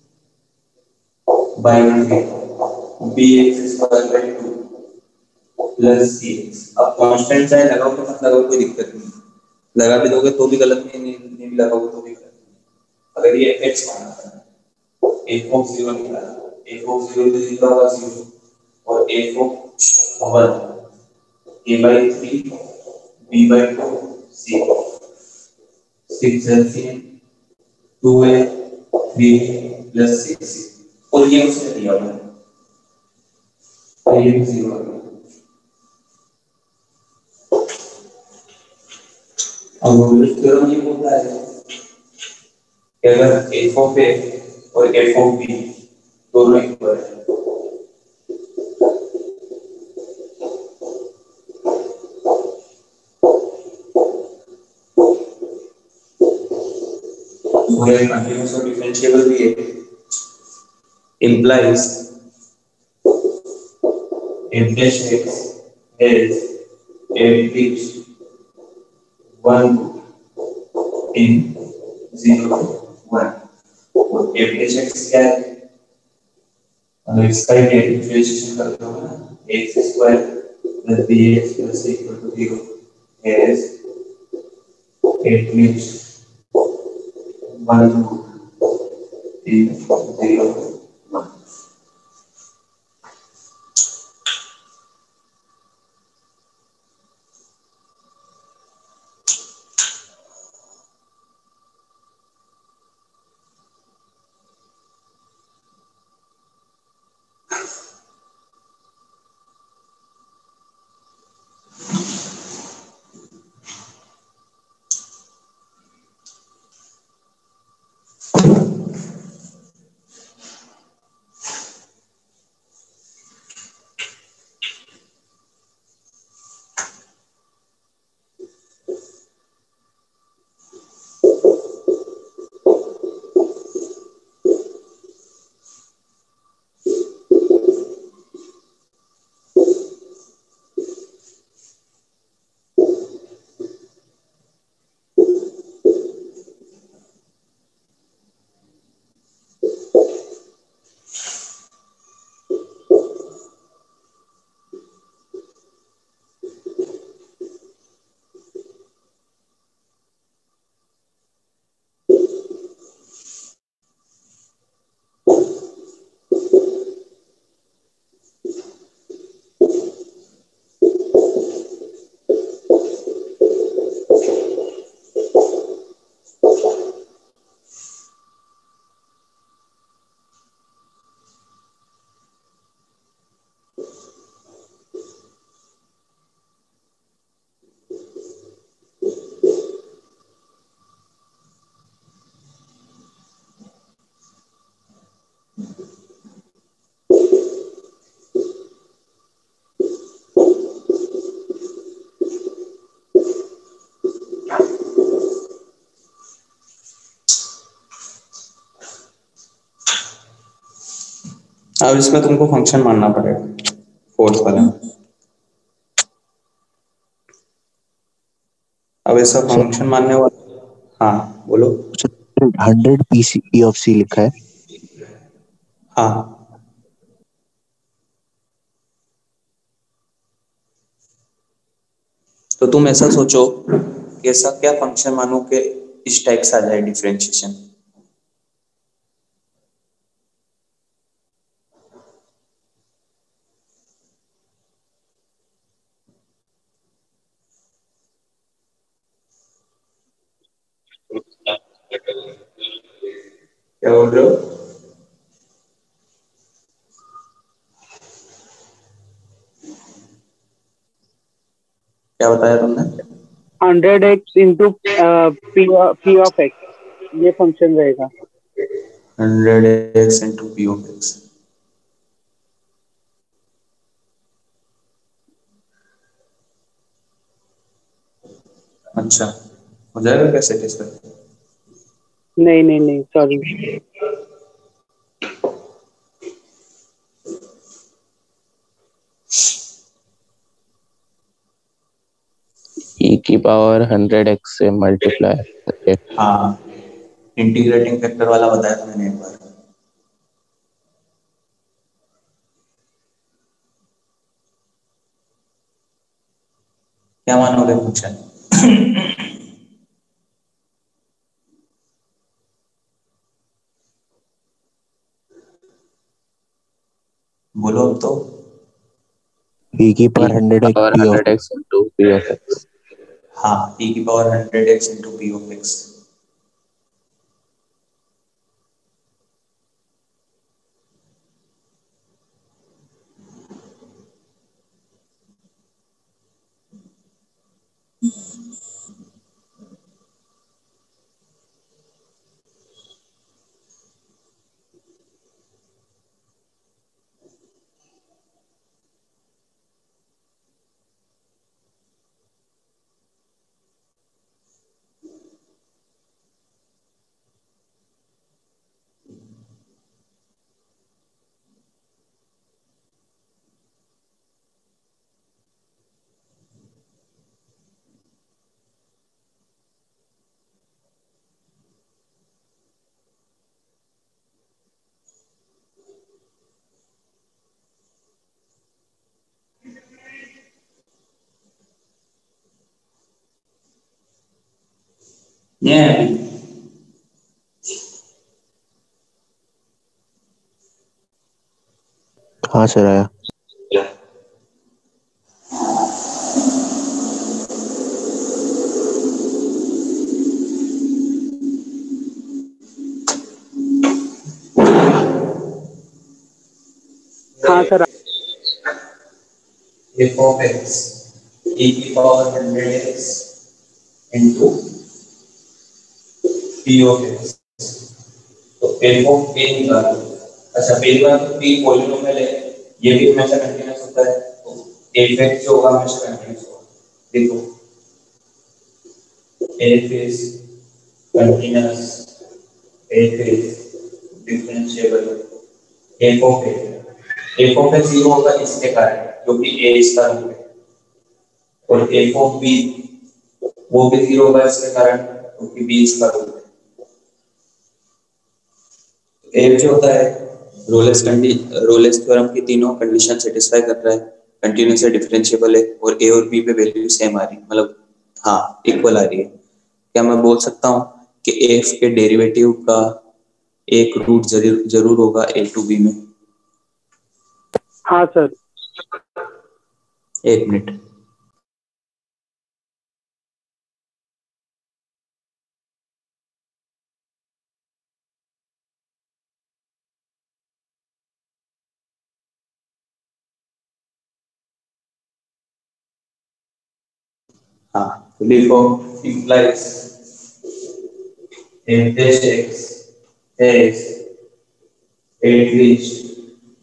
by b x square by two plus c x. अब कांस्टेंट चाहे लगाओ तो मत लगाओ कोई दिक्कत नहीं, लगा भी दोगे तो भी गलत नहीं, नहीं, नहीं भी लगाओगे तो भी गलत नहीं। अगर ये एफ एक्स माना था एफ ऑफ जीरो निकाला, एफ ऑफ जीरो तो जीरो होगा जीरो और f of one a by three b by two c six LCM two a three plus six और ये उसने दिया हुआ है तो ये भी जीरो आ गया। अब रोलेस थ्योरम ये बोलता है कि अगर एफ ऑफ ए और एफ ऑफ बी दोनों इक्वल है और ये कंटीन्यूअस और डिफरेंशिएबल भी है implies f dash x has at least one in zero one और f dash x क्या है? मतलब इसका ही डिफरेंशिएशन करते हो ना x square plus bx plus c equal to zero has at least one zero. अब इसमें तुमको फंक्शन मानना पड़ेगा फोर्थ वाला में। अब ऐसा फंक्शन मानने वाला, हाँ बोलो। Hundred p c p of c लिखा है। हाँ तो तुम ऐसा सोचो कि ऐसा क्या फंक्शन मानो कि इस टाइप से आ जाए डिफरेंशिएशन। क्या बोल रहे हो? क्या बताया तुमने? Hundred x into p p of x ये फंक्शन रहेगा। Hundred x into p of x. अच्छा हो जाएगा क्या सेटिस्फाई? नहीं नहीं नहीं सॉरी। ई की पावर हंड्रेड एक्स से मल्टीप्लाई करके। हाँ इंटीग्रेटिंग फैक्टर वाला बताया था मैंने एक बार। क्या मानोगे फंक्शन? बोलो अब तो। ई की ई पावर की hundred x power p of hundred x into p of x. हाँ e की power hundred x into p of x. ये हाँ सर आया। हाँ sir. F of x a की power hundred x into p of x. तो f of a निकालो। अच्छा पहली बात तो पी पॉलिनोमियल है, ये भी हमेशा कंटीन्यूअस होता है, तो एफ एक्स जो होगा हमेशा कंटीन्यूअस होगा। देखो f is continuous, f is differentiable, f of A F of x zero होगा इसके कारण क्योंकि ए इसका रूट है, और एफ ऑफ बी वो भी जीरो होगा इसके कारण क्योंकि बी इसका रूट है। एफ जो होता है रोलेस कंडी रोलेस थ्योरम की तीनों कंडीशन सेटिस्फाई कर रहा है, कंटीन्यूअस है, डिफरेंशिएबल है, और ए और बी पे वैल्यू सेम आ रही है, मतलब हाँ इक्वल आ रही है। क्या मैं बोल सकता हूँ कि एफ के डेरिवेटिव का एक रूट जरूर जरूर होगा ए टू बी में? हाँ सर। एक मिनट। हाँ लिखो implies f dash x has at least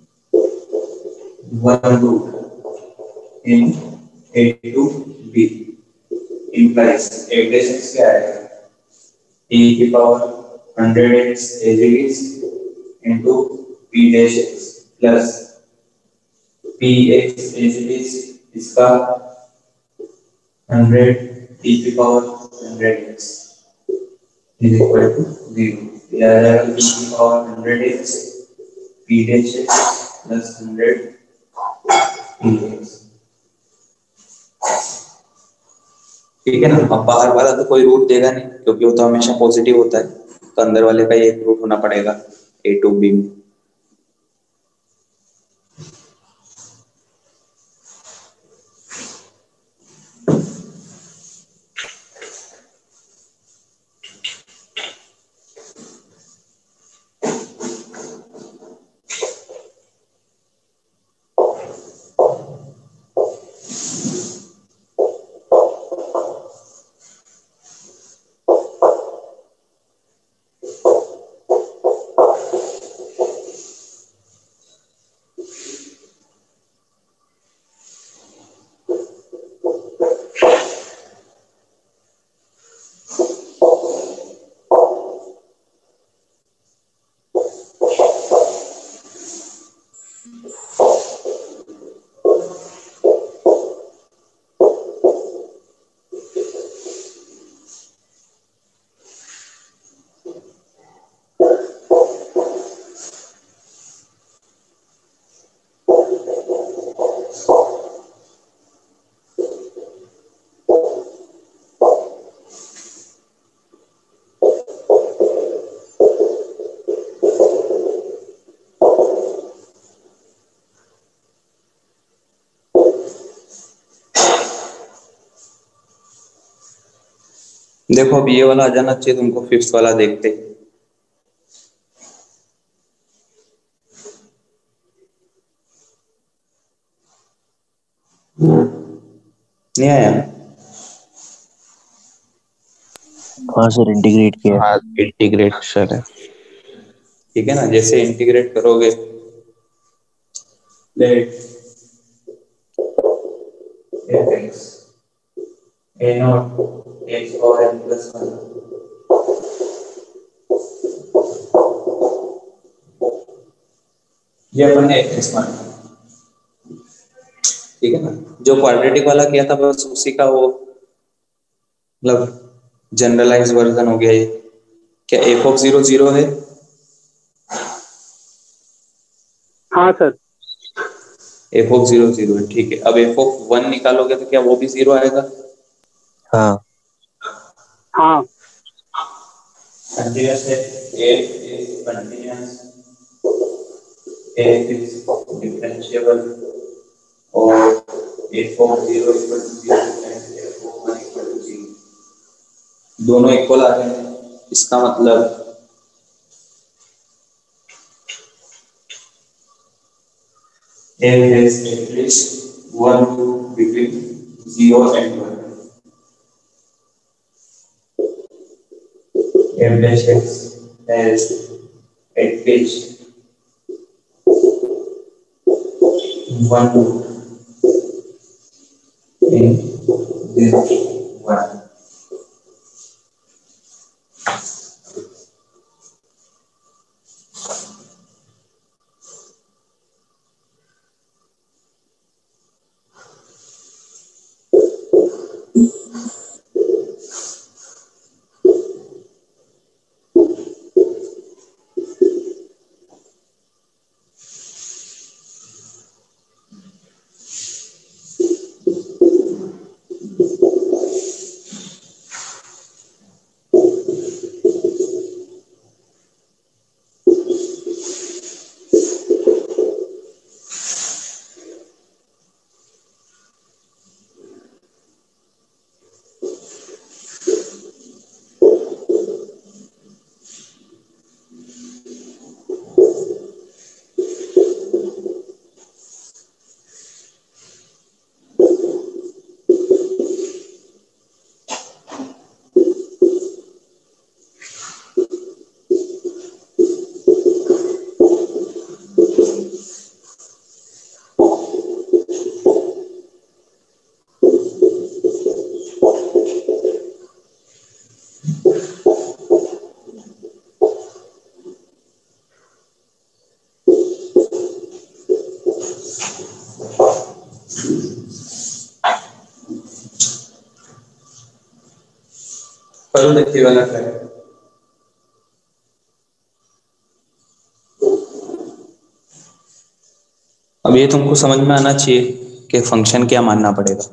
one root in a to b, implies f dash x क्या है? e की power hundred x as it is into p dash x plus px as it is इसका hundred e की power hundred x is equal to zero. या जाएगा e की power hundred x p dash x plus hundred px। ठीक है ना? अब बाहर वाला तो कोई रूट देगा नहीं क्योंकि वो तो हमेशा पॉजिटिव होता है, तो अंदर वाले का एक रूट होना पड़ेगा ए टू बी में। देखो अब ये वाला आ जाना चाहिए तुमको, फिफ्थ वाला देखते। नहीं आया? हाँ सर इंटीग्रेट किया। हाँ इंटीग्रेशन है। ठीक है ना? जैसे इंटीग्रेट करोगे let f x a not x और एन प्लस वन, ये अपन ने एक्स मान, ठीक है ना? जो क्वाड्रेटिक वाला किया था बस उसी का वो मतलब जनरलाइज वर्जन हो गया ये। क्या एफ ऑफ जीरो जीरो है? हाँ sir. F of zero zero है, ठीक है। अब एफ ऑफ वन निकालोगे तो क्या वो भी जीरो आएगा? हाँ हाँ कंटीन्यूअस है, f is continuous f is differentiable or f of zero equal to zero and f of one equal to zero, दोनों इक्वल आ रहे हैं, इसका मतलब f has at least one root between zero and one. F dash x has at least one root in zero one. करो देखिए वाला try. अब ये तुमको समझ में आना चाहिए कि फंक्शन क्या मानना पड़ेगा।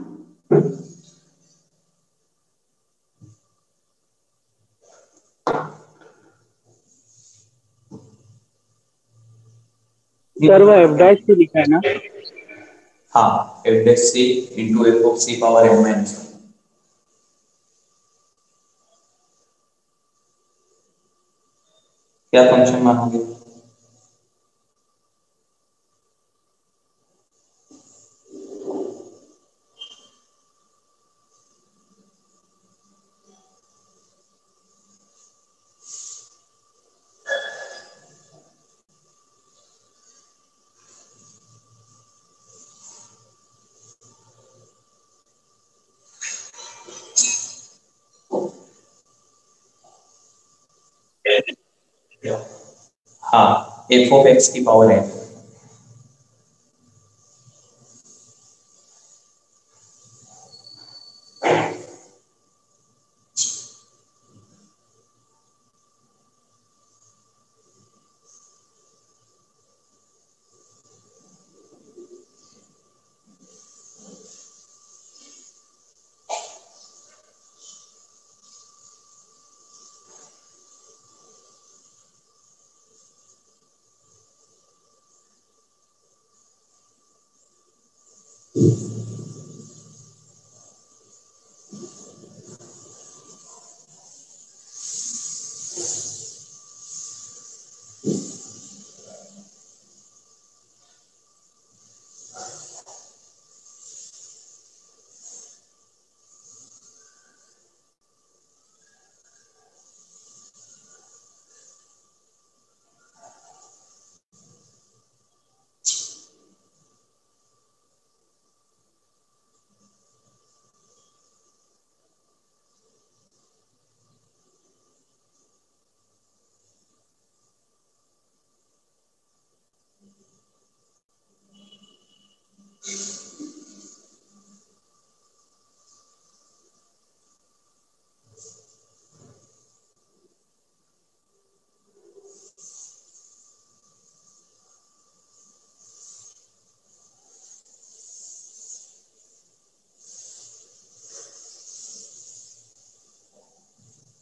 सर वो एफ डैश सी लिखा है ना? हाँ, f dash C into f of c power N minus one. क्या फंक्शन मानोगे? हाँ, एफ ऑफ एक्स की पावर एन।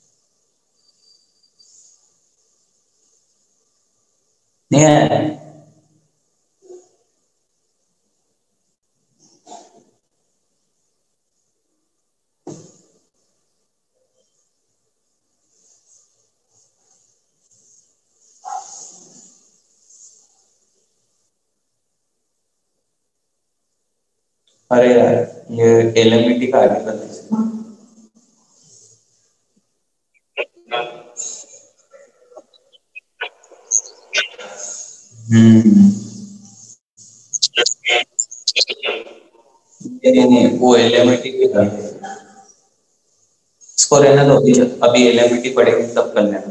नहीं है। अरे यार, ये एलएमईटी का आगे कर दीजिए। हम्म नहीं नहीं, वो एलएमईटी की कर दीजिए। इसको रहने दो, अभी अभी एलएमईटी पढ़ेंगे तब कर लेना।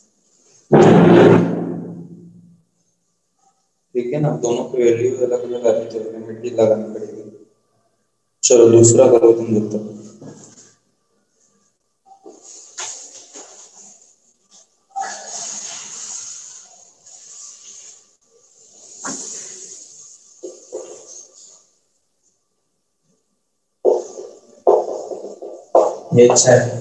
ठीक है ना, दोनों की वैल्यू अलग अलग आती है, एलएमईटी लगानी पड़ेगी। चलो दूसरा करो तुम जब तक। ये अच्छा है।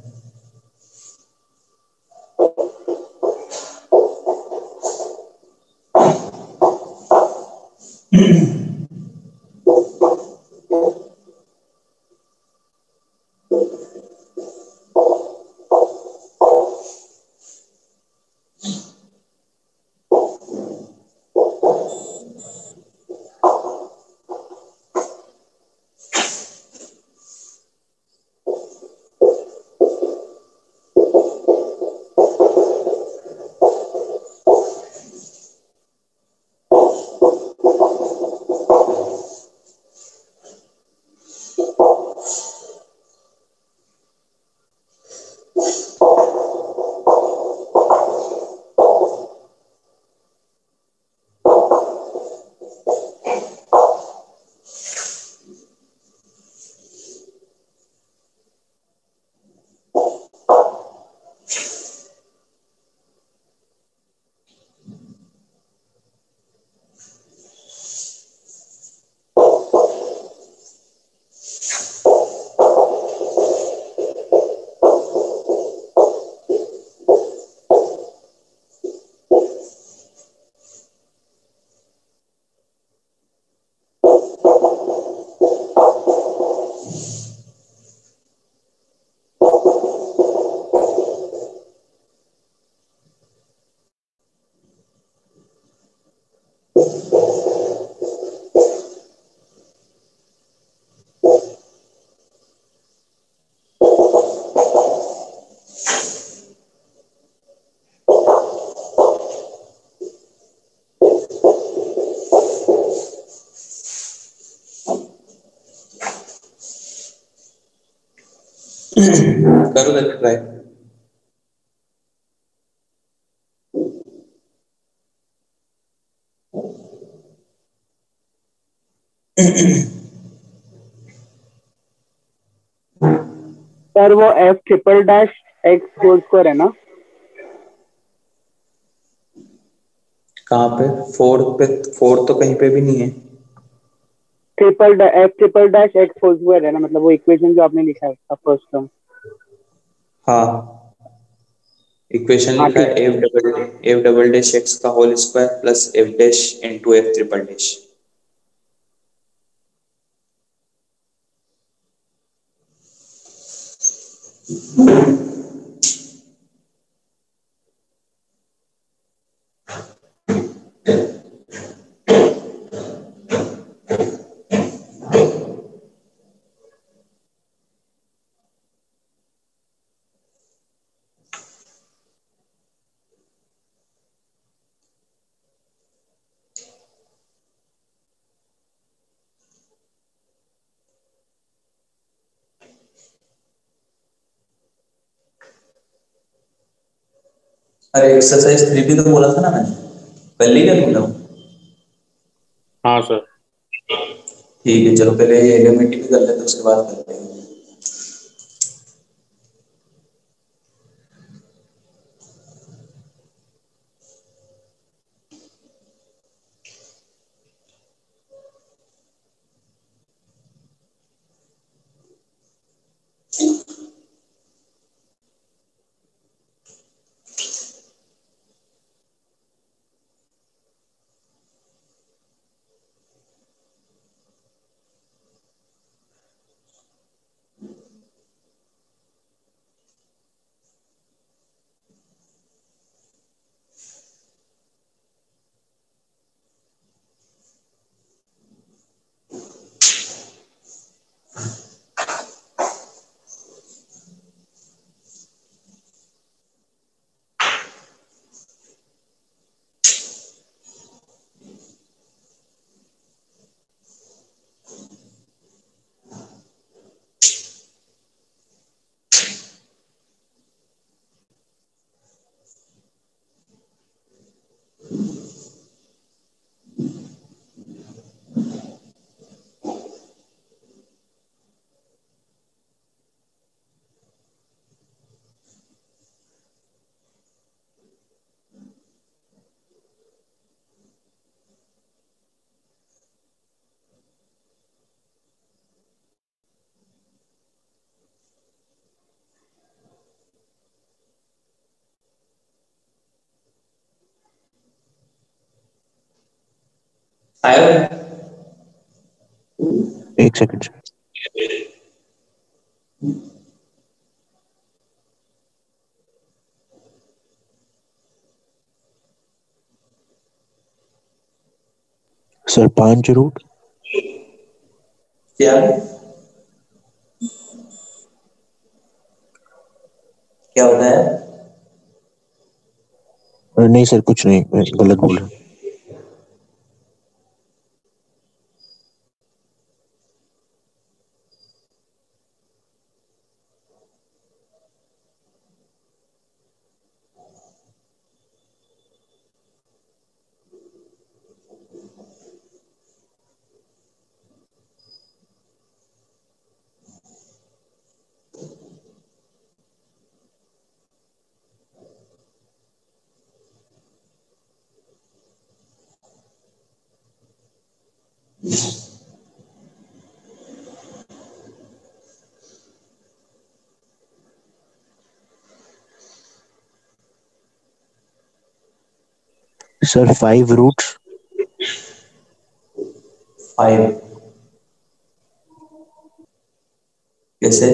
करो देखो ट्राई। सर वो f triple dash x whole square है ना? कहाँ पे? फोर पे? फोर तो कहीं पे भी नहीं है। Triple f triple dash x whole square है ना, मतलब वो इक्वेशन जो आपने लिखा है फर्स्ट टर्म। हाँ, इक्वेशन हाँ लिखा ठीक है है। F double f double dash x का whole square plus F dash into f triple dash. अरे एक्सरसाइज थ्री भी तो बोला था ना मैंने, कर ली क्या तुमने? हाँ सर। ठीक है, चलो पहले ये एलिमेंट्री भी कर लेते हैं, उसके बाद करते हैं। आया? एक सेकंड। सर पांच रूट क्या क्या होता है? नहीं सर कुछ नहीं, मैं गलत बोल रहा हूँ। सर फाइव रूट्स फाइव कैसे?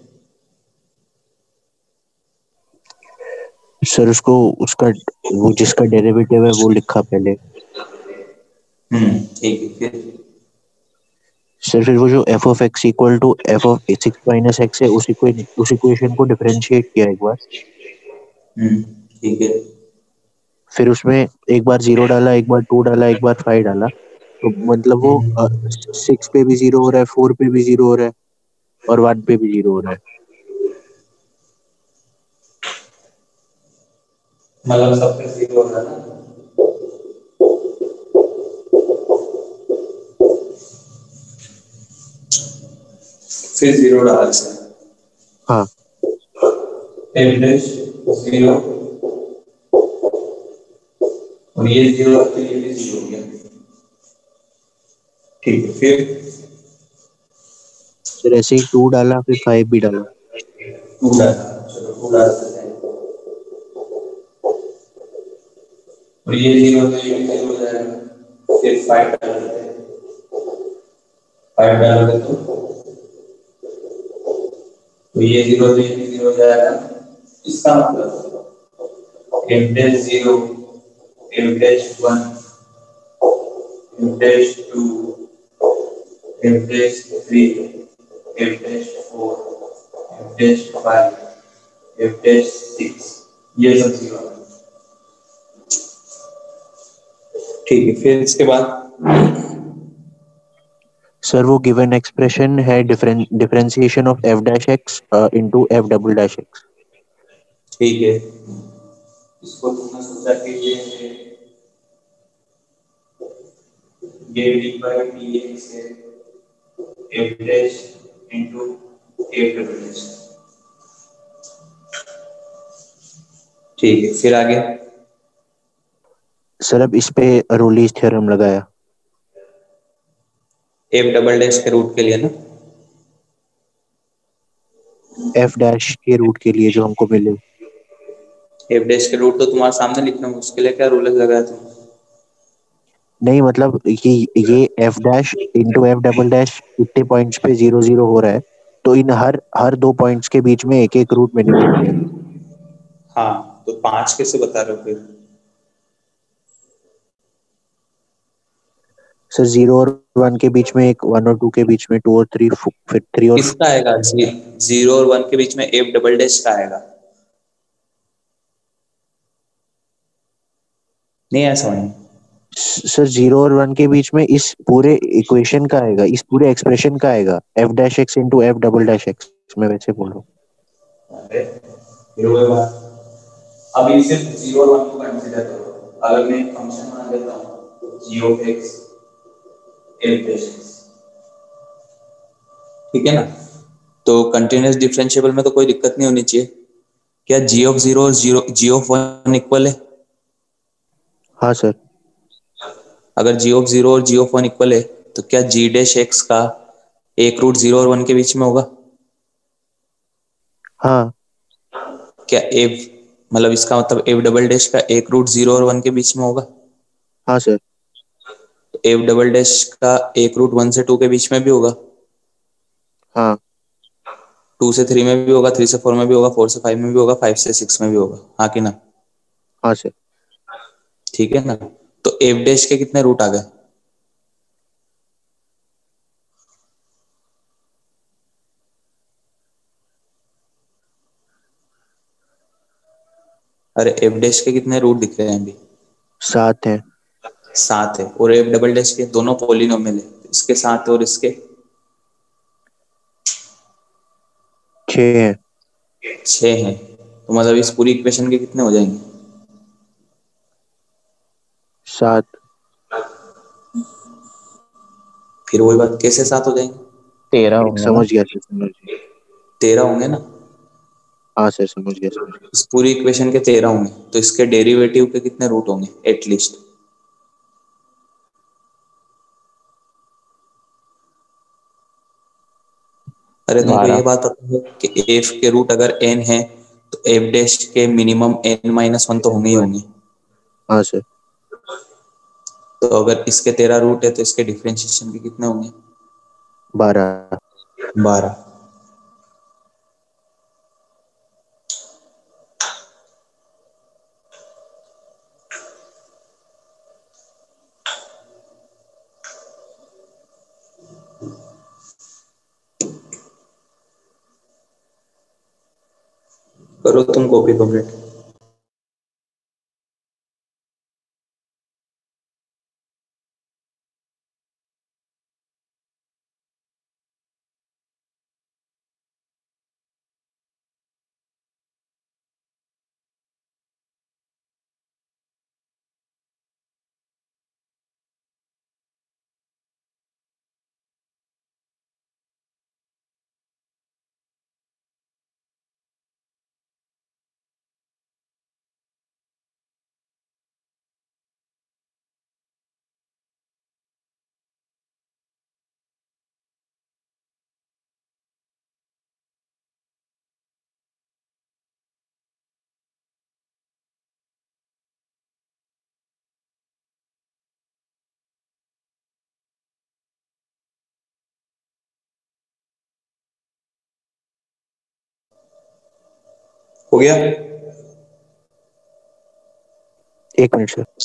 सर उसको उसका वो जिसका डेरिवेटिव है वो लिखा पहले। हम्म ठीक है। फिर सर फिर वो जो f of x equal to f of six minus x है उसी को उस इक्वेशन को डिफरेंशिएट किया एक बार। हम्म ठीक है। फिर उसमें एक बार जीरो डाला, एक बार टू डाला, एक बार फाइव डाला, तो मतलब वो सिक्स पे भी जीरो हो रहा है, फोर पे भी जीरो हो रहा है और वन पे भी जीरो हो रहा है। मतलब सब पे जीरो हो रहा है ना? फिर जीरो डाल से हाँ एवरेज जीरो और ये जीरो तो ये भी जीरो हो गया। ठीक है। फिर सर ऐसे ही टू डाला, फिर फाइव भी डाला। टू डाला, चलो टू डाल देते हैं और ये जीरो तो ये भी जीरो हो जाएगा। फिर फाइव डाल देते हैं, फाइव डाल देते तो तो ये जीरो तो ये भी जीरो हो जाएगा। इसका मतलब average zero, average one, average two, average three, average four, average five, average six, ये सब जीरो है। ठीक है। फिर इसके बाद सर वो गिवन एक्सप्रेशन है differentiation of f dash x into f double dash x. ठीक है, इसको तुमने सोचा कि ये ये डी बाई डी एक्स है f dash into f double dash. ठीक है। फिर आगे सर अब इस पे रोलीज थ्योरम लगाया। एफ डबल डैश के रूट के लिए ना? एफ डैश के रूट के लिए जो हमको मिले। एफ डैश के रूट तो तुम्हारे सामने लिखना है, उसके लिए क्या रूल लगाया तुम? नहीं मतलब ये ये f dash into f double dash इतने पॉइंट्स पे जीरो जीरो हो रहा है, तो इन हर हर दो पॉइंट्स के बीच में एक एक रूट मिनिमम मिलेगा। हाँ, तो पांच कैसे बता रहे हो फिर? सर जीरो और वन के बीच में एक, वन और टू के बीच में टू और थ्री, फिर थ्री और किसका आएगा? जीरो और वन के बीच में एफ डबल डैश का आएगा। नहीं आया समझ? सर जीरो और वन के बीच में इस पूरे इक्वेशन का आएगा, इस पूरे एक्सप्रेशन का आएगा, f dash x into f double dash x. मैं वैसे बोल रहा हूँ। अरे फिर वही बात, अभी सिर्फ जीरो और वन को कंसीडर करो। अगर मैं फंक्शन बना देता हूँ g of x F dash x, ठीक है ना, तो कंटिन्यूअस डिफरेंशिएबल में तो कोई दिक्कत नहीं होनी चाहिए। क्या जी ऑफ जीरो और zero g of one equal है? हाँ सर। अगर जी ऑफ जीरो और जी ऑफ वन इक्वल है तो क्या जी डैश एक्स का एक रूट जीरो और वन के बीच में होगा? हाँ क्या एफ मतलब इसका मतलब एफ डबल डैश का एक रूट जीरो और वन के बीच में होगा? हाँ सर। एफ डबल डैश का एक रूट वन से टू के बीच में भी होगा, हाँ टू से थ्री में भी होगा, थ्री से फोर में भी होगा, फोर से फाइव में भी होगा, फाइव से सिक्स में भी होगा, हाँ कि ना? हाँ सर। ठीक है ना, तो एफ डैश के कितने रूट आ गए? अरे एफ डैश के कितने रूट दिख रहे हैं अभी? सात है। सात है। और एफ डबल डैश के दोनों पॉलिनोमियल है, इसके सात और इसके छः है। छह हैं। तो मतलब इस पूरी इक्वेशन के कितने हो जाएंगे? सात। फिर वही बात, कैसे सात हो जाएंगे? तेरह होंगे ना? समझ गया सर, समझ गया। तेरह होंगे ना? हाँ सर, समझ गया, समझ गया। इस पूरी इक्वेशन के तेरह होंगे, तो इसके डेरिवेटिव के कितने रूट होंगे एटलीस्ट? अरे तुमको ये बारह। बात पता है कि एफ के रूट अगर एन है तो एफ डैश के मिनिमम एन माइनस वन तो होंगे ही होंगे। हाँ सर। तो अगर इसके तेरह रूट है तो इसके डिफरेंशिएशन के कितने होंगे? बारह। बारह। करो तुम कॉपी कंप्लीट। हो गया? एक मिनट सर।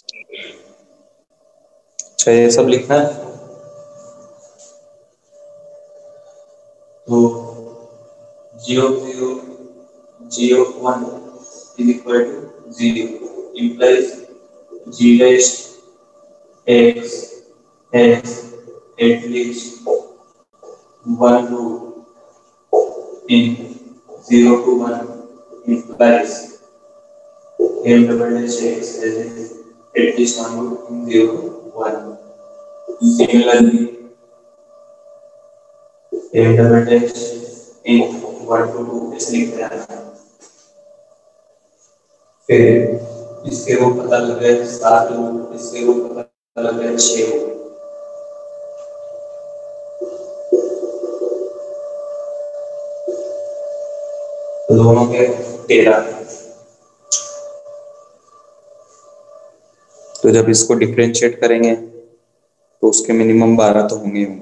अच्छा ये सब लिखना है। तो g of zero g of one is equal to zero implies g dash x has at least one root in zero to one implies m double dash x has at least one root in zero to one. Similarly, m double dash in one to two ऐसे लिखते हैं। फिर इसके root पता लग गए सात root, इसके रूट पता लग गए छह रूट। तो दोनों के तेरह। तो जब इसको डिफरेंशिएट करेंगे तो उसके मिनिमम बारह तो होंगे ही होंगे।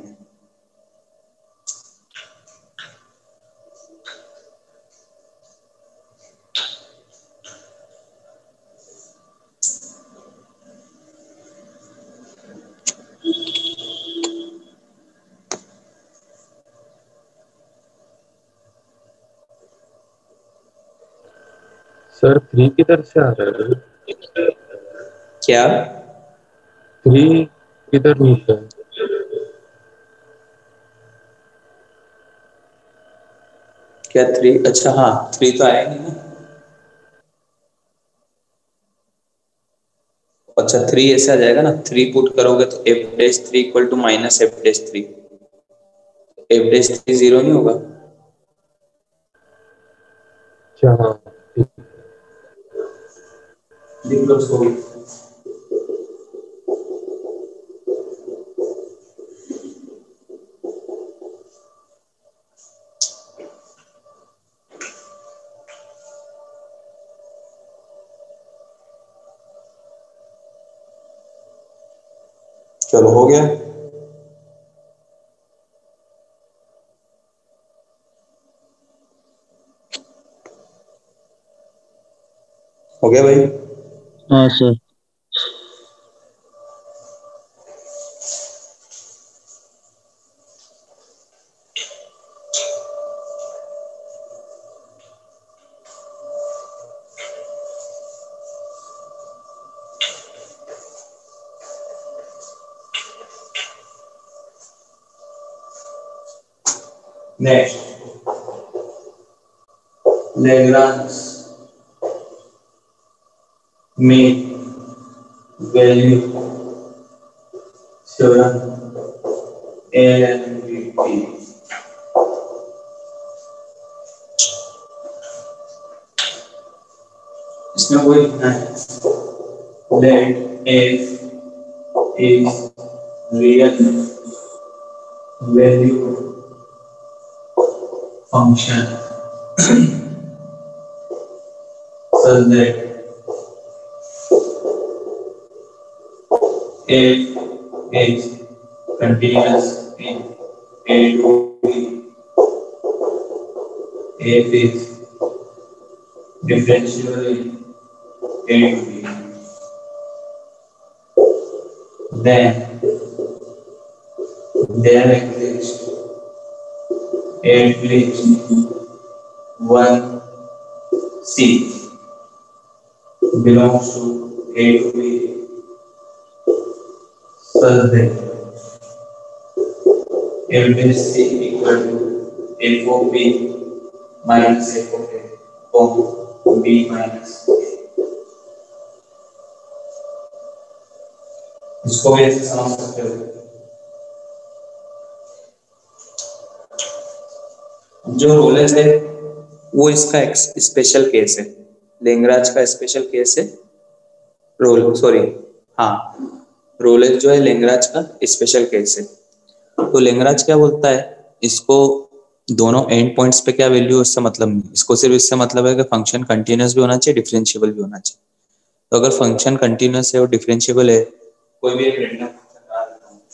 सर थ्री किधर से आ रहा है? क्या थ्री किधर नीचे है? क्या थ्री? अच्छा हाँ, थ्री तो आया नहीं ना। अच्छा थ्री ऐसे आ जाएगा ना, थ्री पुट करोगे तो f dash three equal to minus f dash three, f dash three zero नहीं होगा? अच्छा हाँ ठीक। लिख लो उसको भी। चलो हो गया। हो गया भाई? हाँ sir. Next Lagrange mean value theorem L M V P। इसमें कोई लिखना है let f is real value function such that f is continuous in A to B, f is differentiable in A to B, then there exists at least one C belongs to A to B such that f dash C equal to f of B minus f of A of B minus A। इसको भी ऐसे समझ सकते हो। जो Rolle's है वो इसका एक स्पेशल केस है, लेंग्राज का स्पेशल केस है। रोल सॉरी हाँ रोलेस जो है लेंग्राज का स्पेशल केस है। तो लेंग्राज क्या बोलता है, इसको दोनों एंड पॉइंट्स पे क्या वैल्यू उससे मतलब नहीं, इसको सिर्फ इससे मतलब है कि फंक्शन कंटिन्यूअस भी होना चाहिए, डिफरेंशिएबल भी होना चाहिए। तो अगर फंक्शन कंटिन्यूअस है और डिफरेंशिएबल है, कोई भी एक रैंडम फंक्शन बना देता हूं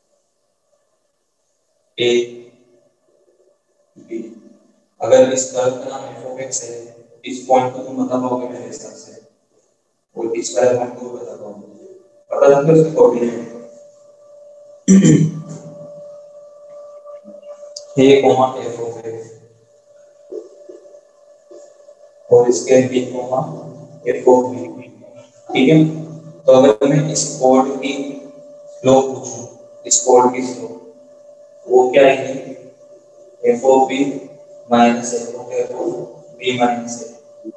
ए बी, अगर इस कर्व का नाम एफ ऑफ एक्स है, इस पॉइंट को तुम बता पाओगे मेरे हिसाब से, और इस वाले पॉइंट को बता पाओगे, पता लगता है उसके coordinate a comma f of x और इसके b comma f of b. ठीक है, तो अगर मैं इस कोड की स्लोप पूछूं, इस कोड की स्लोप वो क्या है, f of b minus F of f of b minus a,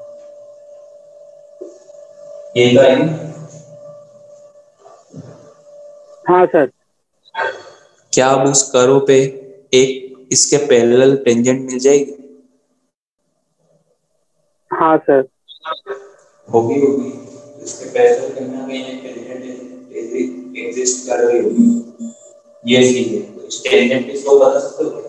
ये का है। हाँ सर। क्या अब उस कर्व पे एक इसके पैरेलल टेंजेंट मिल जाएगी? हाँ सर। होगी होगी, इसके पैरेलल कहीं ना कहीं एक टेंजेंट एग्जिस्ट कर रही होगी, ये चीज है। तो इस टेंजेंट की स्लोप बता सकते हो?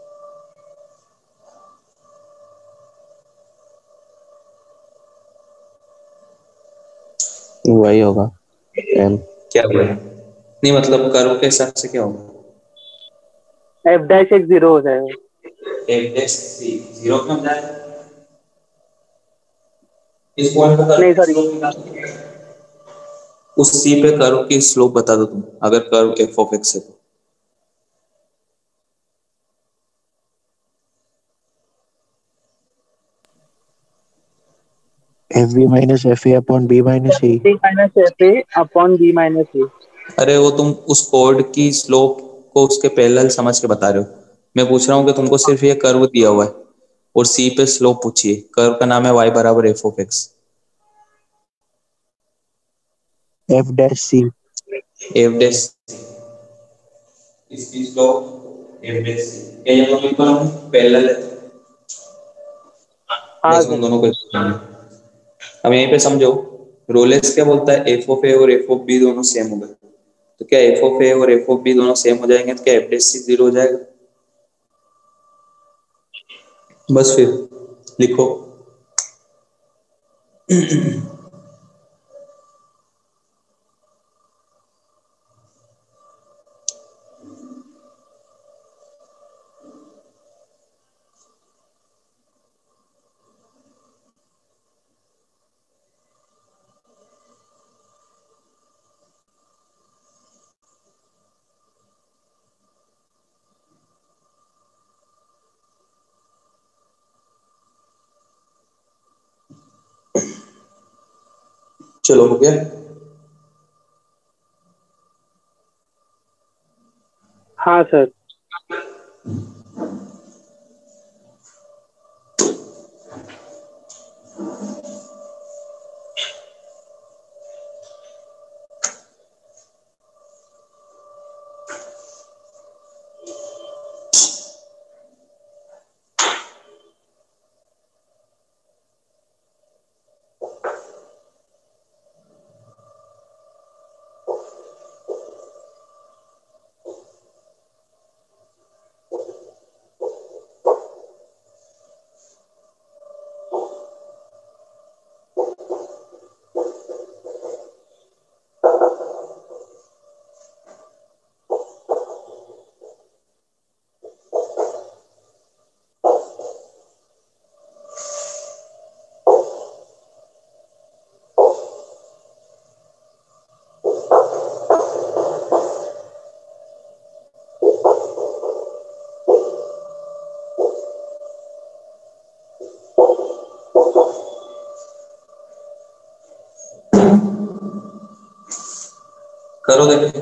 वही होगा एम। क्या होगा? नहीं मतलब कर्व के हिसाब से क्या होगा? एफ डैश एक जीरो हो जाएगा। एफ डैश सी जीरो क्यों जाएगा? इस पॉइंट का नहीं कर्व सॉरी, स्लोप निकाल, उस सी पे कर्व की स्लोप बता दो तुम, अगर कर्व एफ ऑफ एक्स है तो। F b minus f a upon b minus a. B minus f a upon b minus a. अरे वो तुम उस कोड की स्लोप को उसके पैरेलल समझ के बता रहे हो, मैं पूछ रहा हूँ कि तुमको सिर्फ ये कर्व दिया हुआ है और सी पे स्लोप पूछिए, कर्व का नाम है y बराबर f of x. F dash c f dash इसकी स्लोप एफ डैश सी, क्या ये दोनों इक्वल होंगे? पैरेलल है, हाँ बस उन सर। दोनों को इक्वल। अब यहीं पे समझो, रोलेक्स क्या बोलता है, एफ ऑफ ए और एफ ऑफ बी दोनों सेम हो गए, तो क्या एफ ऑफ ए और एफ ऑफ बी दोनों सेम हो जाएंगे तो क्या एफ डैश सी जीरो हो जाएगा? बस फिर लिखो चलो हो गया। हाँ सर। करो देखो।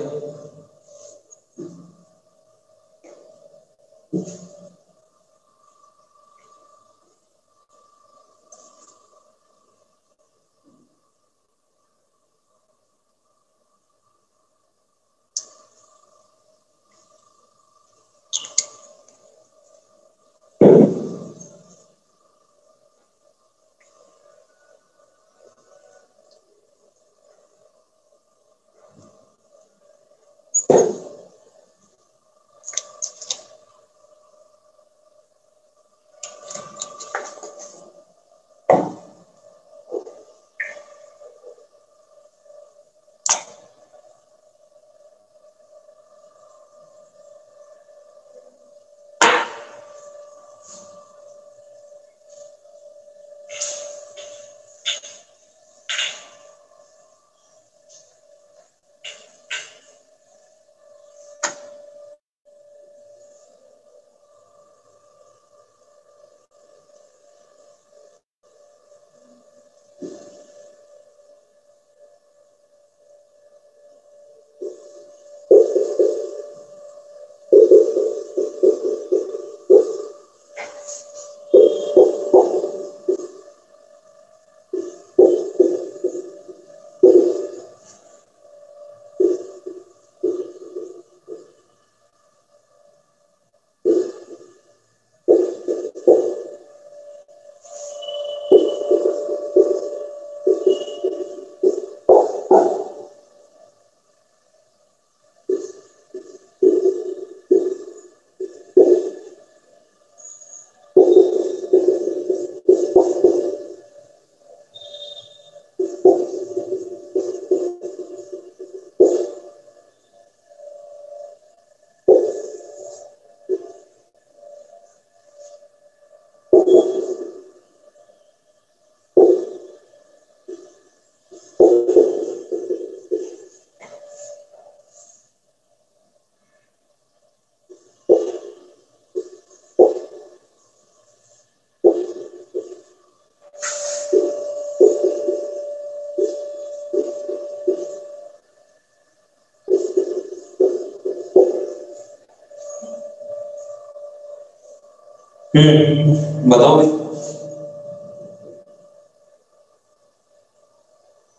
हम्म बताओ भाई।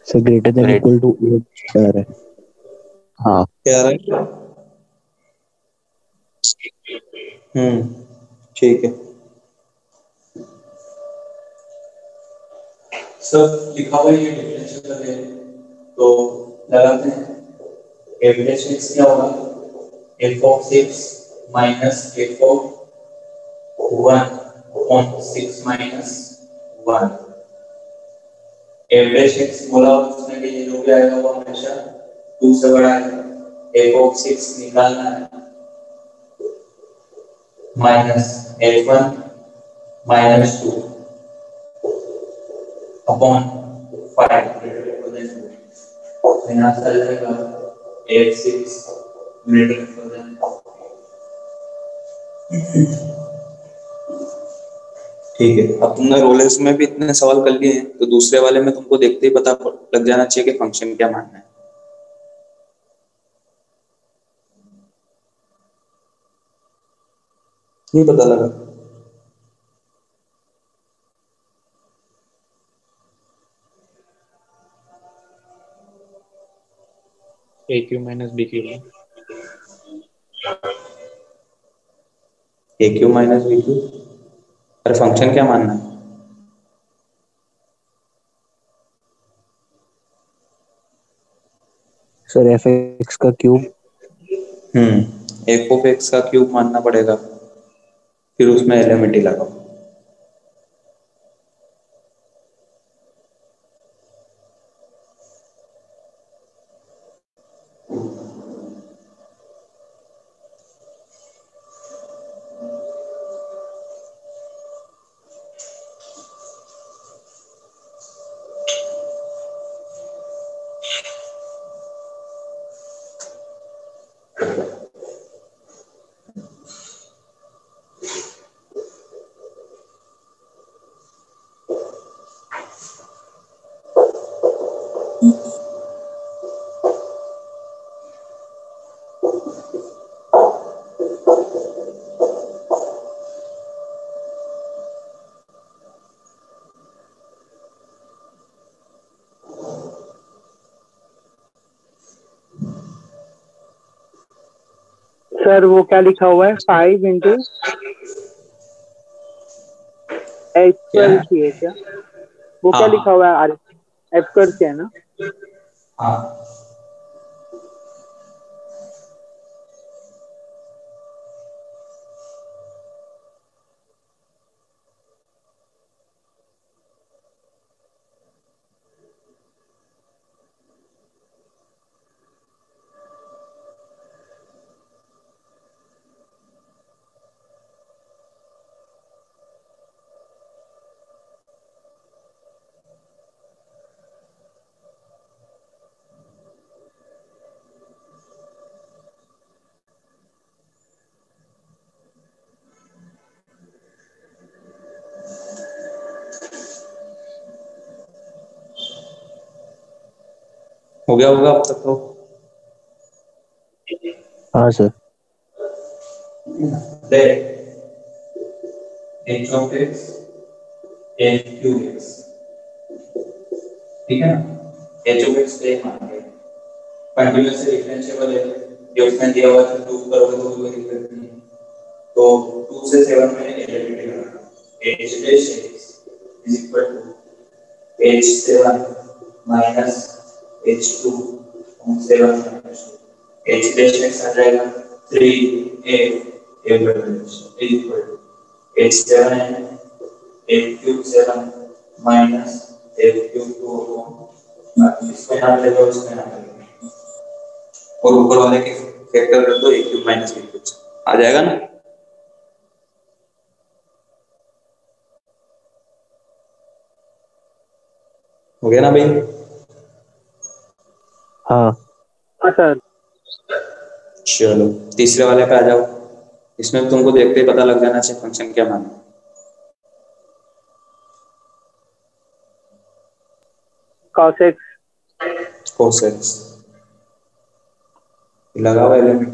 Sir greater than Great. Equal to eight आ रहा है। हाँ क्या आ रहा है? हम्म ठीक है सब लिखा हुआ है, ये डिफरेंशियल कर रहे हैं तो लगाते हैं। एफ डैश एक्स क्या होगा? F of six minus F of one upon six minus one. F dash x बोला उसमें कि ये जो भी आएगा वो हमेशा टू से बड़ा आएगा। एफ ऑफ सिक्स निकालना है minus f one minus two upon five greater than two. तो यहाँ से आ जाएगा एफ सिक्स ग्रेटर देन। ठीक है, अब तुमने रोलेंस में भी इतने सवाल कर लिए हैं तो दूसरे वाले में तुमको देखते ही पता लग जाना चाहिए कि फंक्शन क्या मानना है। नहीं पता लगा? A q minus b q. A q minus b q, अरे फंक्शन क्या मानना है? सर एफ एक्स का क्यूब। हम्म एफ ऑफ एक्स का क्यूब मानना पड़ेगा, फिर उसमें एलिमेंट लगाओ। सर वो क्या लिखा हुआ है? फाइव इंटू एच क्या स्क्वायर है? की है क्या? वो हाँ क्या हाँ लिखा हुआ है? आर एफ स्क्वायर क्या है ना? हाँ। हो गया होगा अब तक तो। हाँ sir. H of x h q x, ठीक है ना? एच ऑफ एक्स पे मान के कंटीन्यूअस से डिफरेंशिएबल है, ये उसने दिया हुआ है, प्रूव करोगे तो कोई दिक्कत नहीं है। तो टू से सेवन में एलिमिनेट करना, h dash x is equal to h seven minus h two on seven minus two. H dash x आ जाएगा three a a is equal to h seven है f cube seven minus f cube two upon इसको यहाँ ले लो, इसको यहाँ ले लो और ऊपर वाले के फैक्टर कर दो, a cube minus b cube आ जाएगा ना? हो गया ना भाई? हाँ हाँ सर। चलो तीसरे वाले पे आ जाओ। इसमें तुमको देखते ही पता लग जाना चाहिए फंक्शन क्या मानना है। Cos x. cos x लगा हुआ एलिमेंट।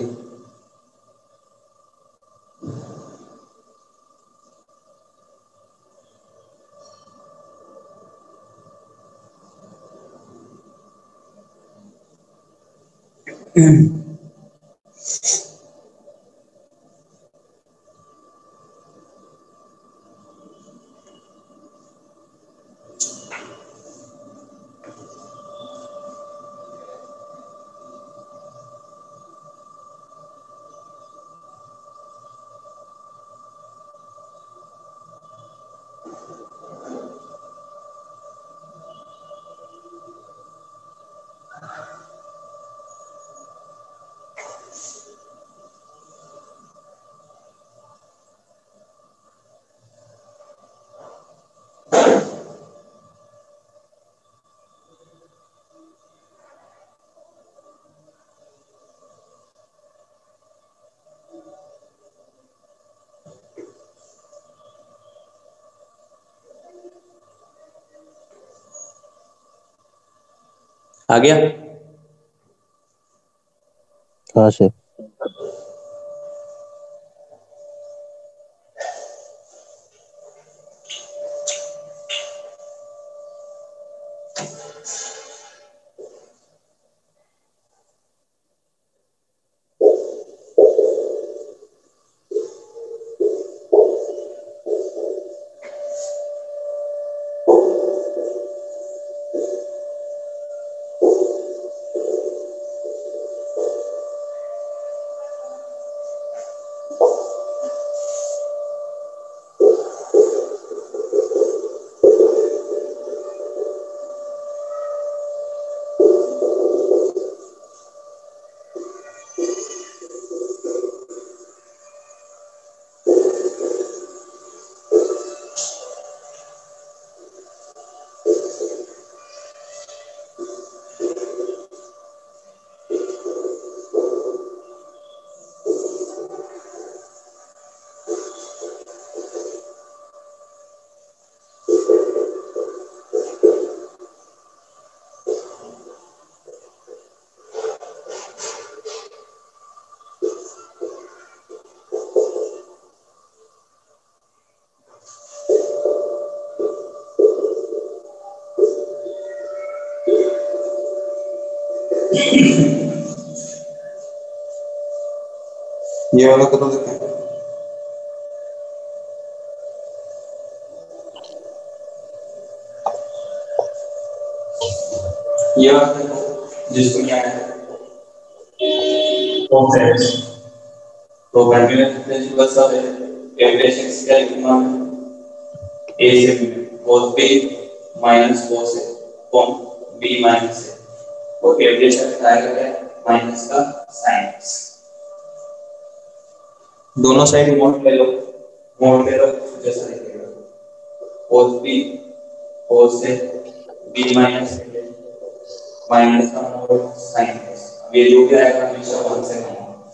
आ गया? हाँ सर। ये वाला करो देखते हैं। ये वाला देखो, जिसको क्या है कॉन्सेप्ट्स तो कंटीन्यूअस डिफरेंशियल सब है। एवरेज एक्स का लिखना a से b cos b minus cos a कॉम b माइनस a और एवरेज का क्या है माइनस का sin x। दोनों साइड मॉड ले लो, मॉड ले लो जैसा दिखेगा cos b cos a b minus a minus का मॉड sin x। अब ये जो भी आएगा हमेशा वन से कम होगा,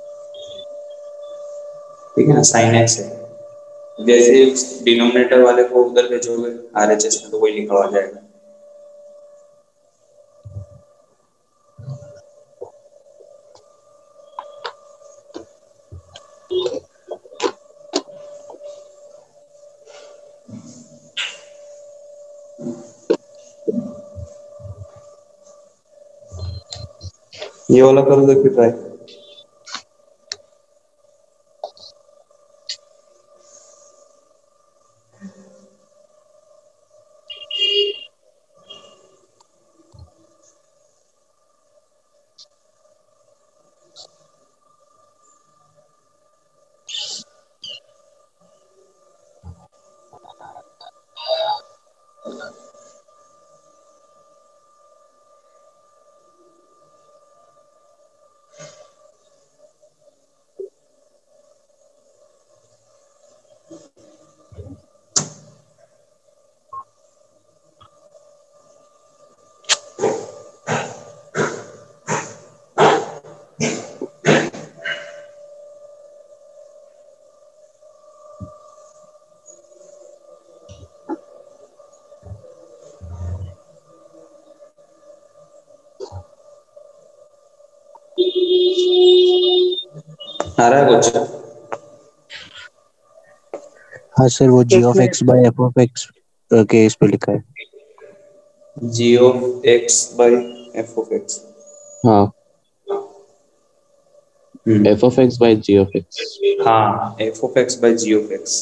ठीक है ना, sin x है। जैसे डिनोमिनेटर वाले को उधर भेजोगे आरएचएस में तो वही लिखा आ जाएगा। ये वाला करो देखिए ट्राई। आ रहा है कुछ? हाँ सर, वो g of x by f of x के इस पे लिखा है। G of x by f of x. हाँ F of x by ji of x. हाँ, F of x by ji of x.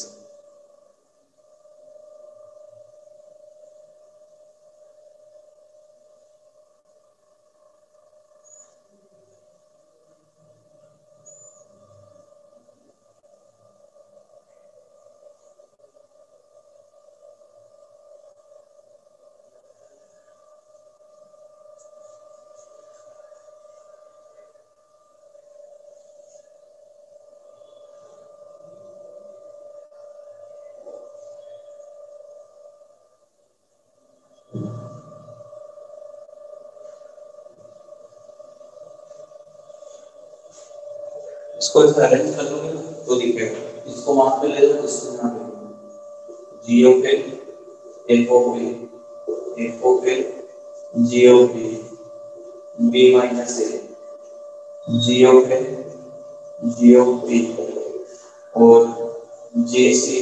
इसको अरेंज कर दोगे तो दिखेगा, इसको वहां पे ले जाओ, इसको यहाँ पे G of A, F of A, F of A, G of A, B minus A, G of A, G of B और J C,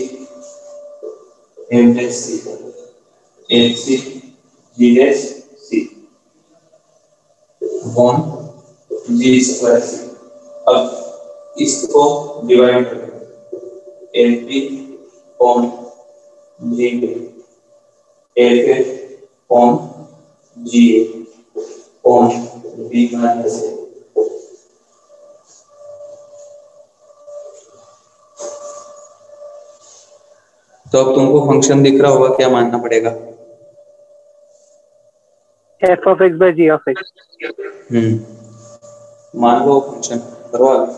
M dash C, H C, G dash C one G square C. अब इसको divide करें, L P on G पे, F F on G on B minus A. तो अब तुमको function दिख रहा होगा, क्या मानना पड़ेगा? F of x by ji of X. हम्म मान लो फंक्शन, करो आगे।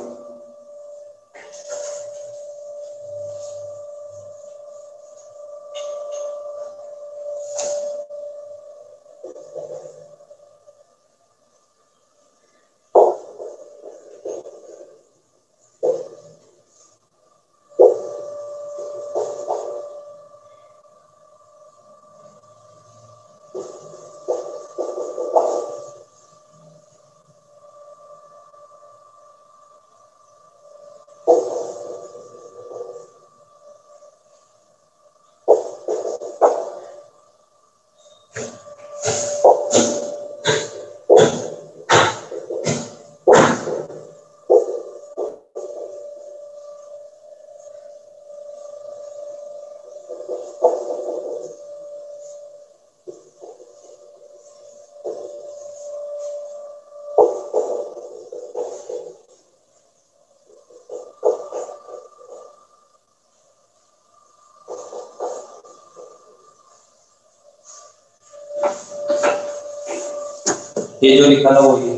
ये जो लिखा था वो ये,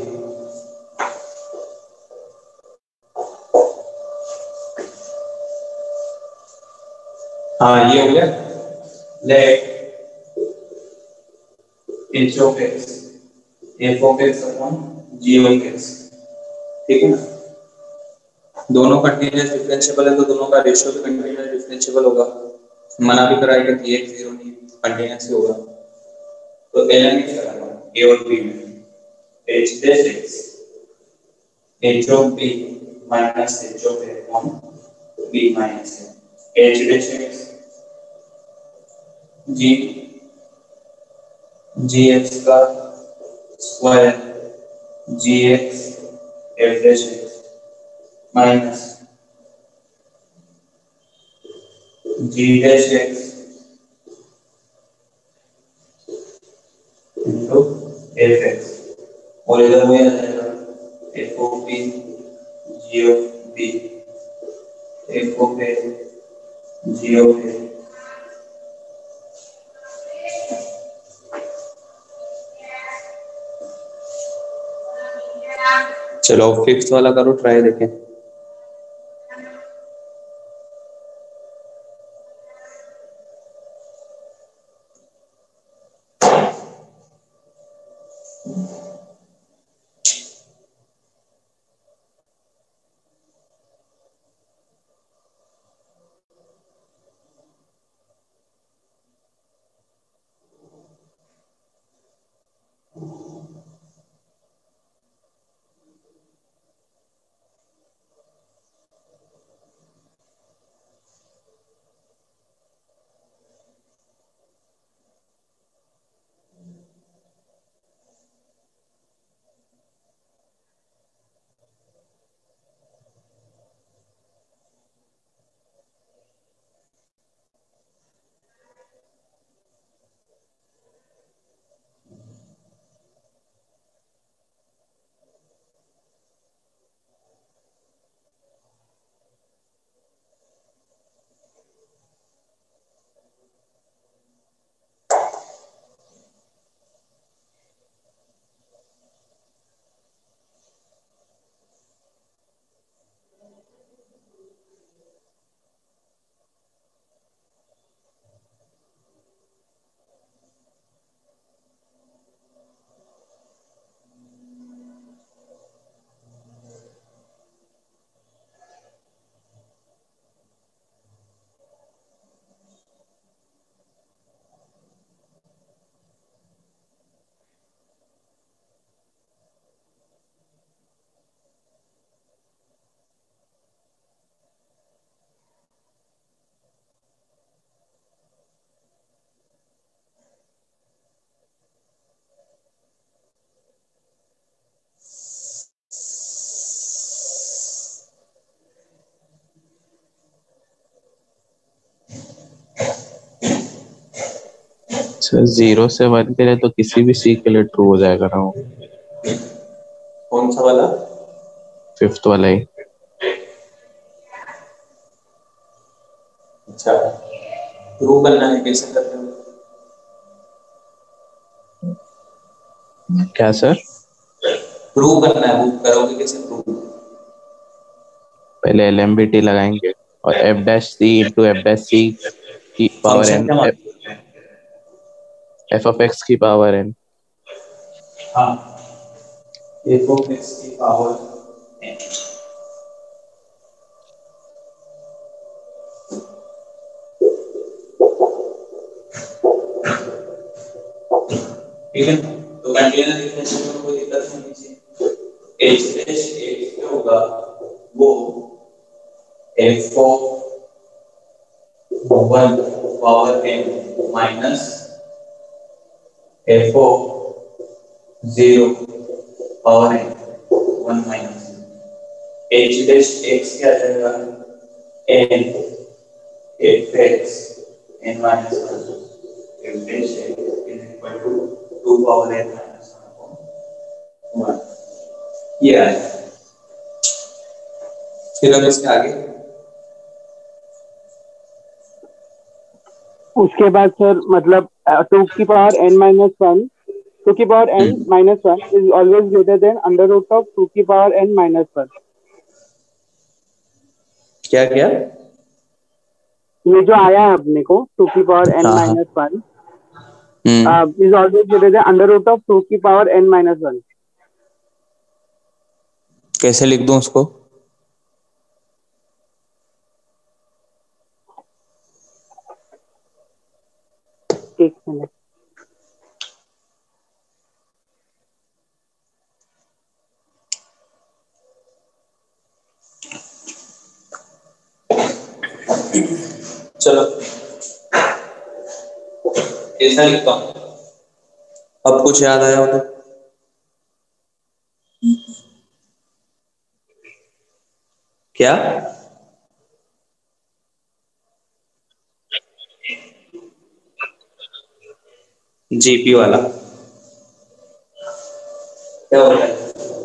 हाँ ये हो गया। Let H of x, F of X upon G of X, ठीक है ना। दोनों कंटीन्यूअस डिफरेंशिएबल है तो दोनों का रेशियो भी कंटीन्यूअस डिफरेंशिएबल होगा। मना भी कराएगा कि एक जीरो नहीं कंटीन्यूअस होगा। तो एल क्या करना, ए और बी में h dash x, h of b minus h of a on b minus a, h dash x g gx का square gx f dash x minus g dash x into f x और इधर वो आ जाएगा f of b g of b f of a g of a। चलो fifth वाला करो, try देखें। अच्छा, जीरो से वन के लिए तो किसी भी सी के लिए ट्रू हो जाएगा ना वो, कौन सा वाला? फिफ्थ वाला ही। अच्छा, प्रूव करना है, कैसे करते हो? क्या सर? प्रूव करना है, प्रूव करोगे कैसे प्रूव? पहले एल एम बी टी लगाएंगे और एफ डैश सी इंटू एफ डैश सी की पावर फंक्शन एन, क्या मानते हैं? एफ ऑफ एक्स की पावर एन। हाँ, एफ ऑफ एक्स की पावर एन। ठीक है, तो कंटीन्यूअस डिफरेंशियल में कोई दिक्कत नहीं चाहिए। एच डैश एक्स क्या होगा, वो F of one power N minus F of zero power N one minus H dash x क्या आ जाएगा, N F X N minus one F dash x is equal to two power N minus one. ये आया। फिर अब इसके आगे उसके बाद सर मतलब टू की power N minus one, two की power N minus one is always greater than under root of two की पावर एन माइनस वन। क्या क्या? ये जो आया है अपने को टू की पावर एन हाँ हाँ, minus one hmm, is always greater than under root of two की पावर एन माइनस वन। कैसे लिख दूं उसको? एक मिनट। चलो ऐसा लिखता हूं, अब कुछ याद आया हो तो? क्या? जीपी वाला क्या होता है?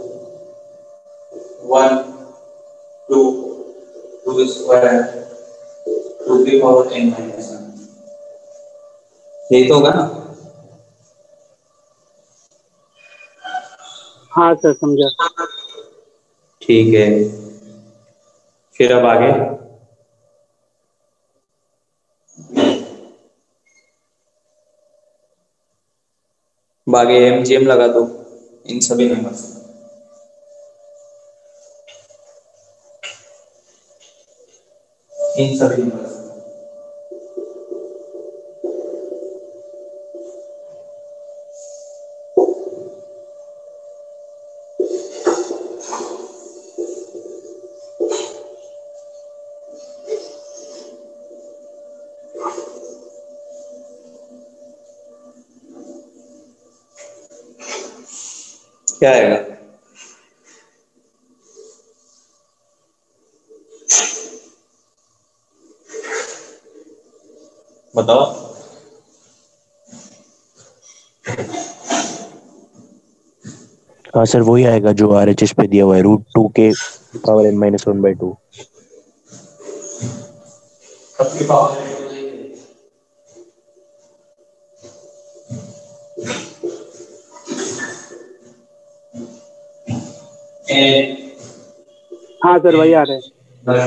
One two two square two की पावर एन माइनस वन, यही तो होगा ना? हाँ सर समझा। ठीक है, फिर अब आगे आगे एम जी एम लगा दो इन सभी नंबर्स, इन सभी नंबर्स। क्या आएगा? बताओ। हाँ सर, वही आएगा जो आर एच एस पे दिया हुआ है, रूट टू के power N minus one by two. सबकी पावर एन, हाँ सर वही आ रहा है।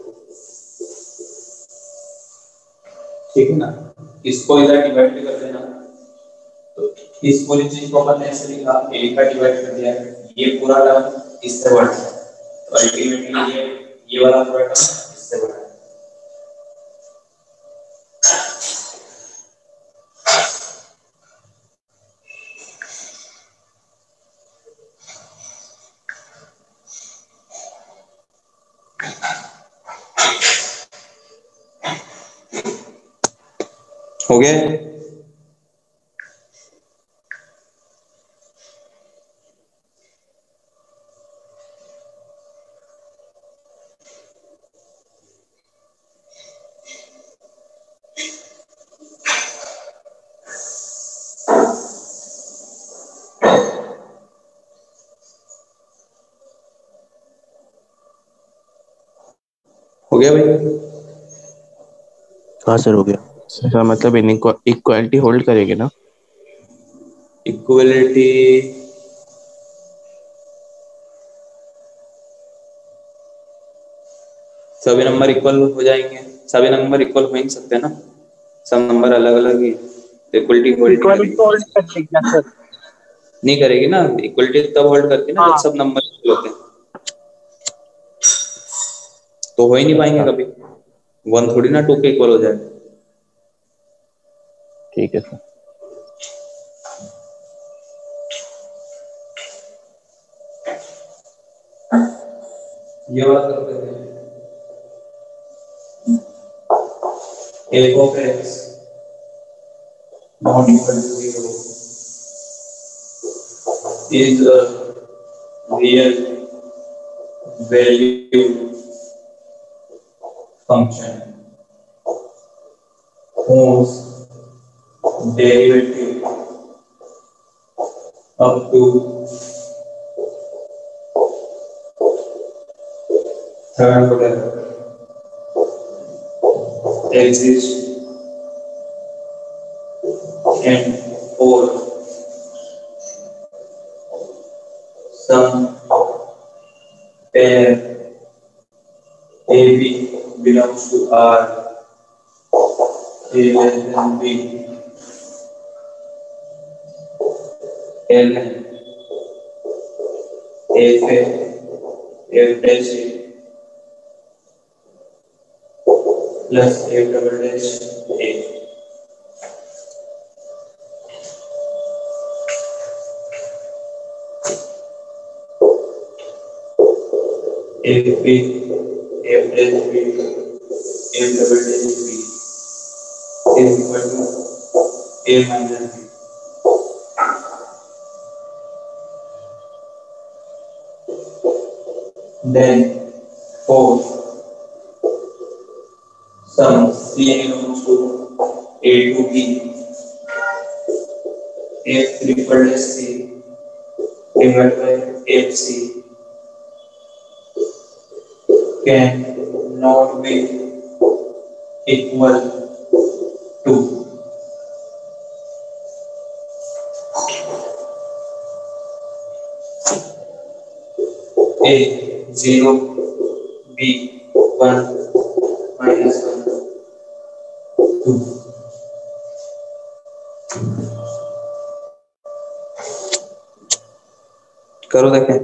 ठीक है ना? इसको इधर डिवाइड कर देना, तो इस पूरी चीज को अपन ने ऐसे लिखा, ए का डिवाइड कर दिया, ये पूरा टर्म इससे बढ़ गया, तो अल्टीमेटली ये ये वाला पूरा टर्म इससे बढ़ा। हो गया? गया भाई? हाँ सर हो गया। सर मतलब इक्वालिटी होल्ड करेगी ना? इक्वलिटी सभी नंबर इक्वल हो जाएंगे? सभी नंबर इक्वल हो ही नहीं सकते ना, सब नंबर अलग अलग ही, तो इक्वलिटी होल्ड नहीं इक्वालिटी करेगी। होल्ड कर देगा सर। नहीं करेगी ना, इक्वलिटी तब होल्ड करती है ना जब हाँ सब नंबर इक्वल होते हैं, तो हो ही नहीं पाएंगे कभी। वन थोड़ी ना टू के इक्वल हो जाए। ठीक है सर। ये बात करते हैं f of x not equal to zero is a real value function whose derivative up to third order exists and for some pair A B belongs to R, A less than B, L F A F dash A plus F double dash A. F B, F dash B, F double dash B is equal to A minus B. Then for some C belongs to A to B, F triple dash C divided by F C can not be equal to A zero, B one, minus one, two. करो देखें।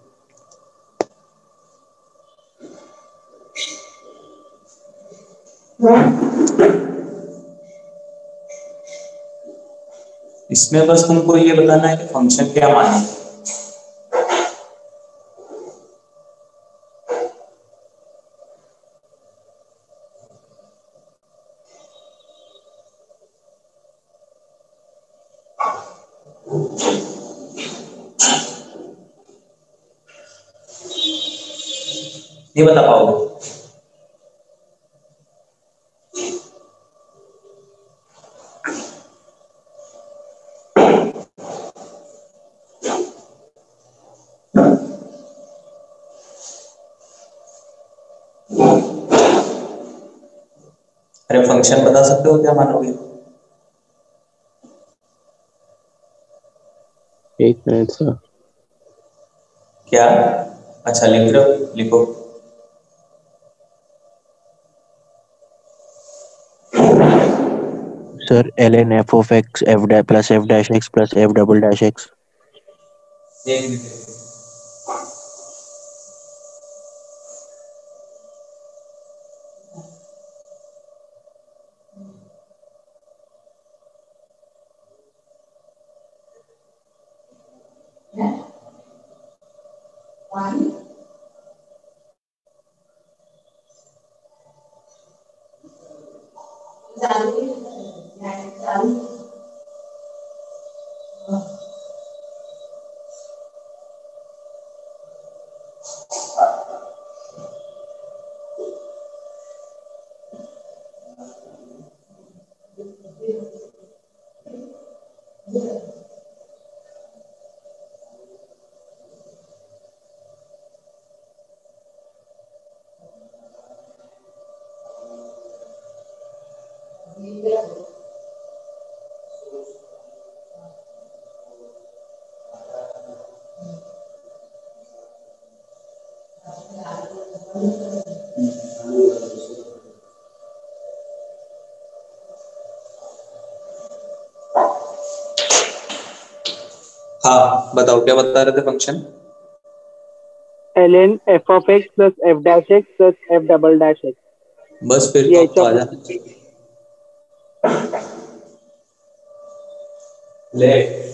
इसमें बस तुमको ये बताना है कि function क्या माने। नहीं बता पाओगे? अरे फंक्शन बता सकते हो क्या मानोगे? एक मिनट सर। क्या? अच्छा लिख रहे हो, लिखो। Sir L N F of x F dash plus F dash X plus F double dash X. एक मिनट। हाँ बताओ क्या बता रहे थे function? ln f of x plus f dash x plus f double dash x. बस फिर ये अब h तो आ of जाना चाहिए। ले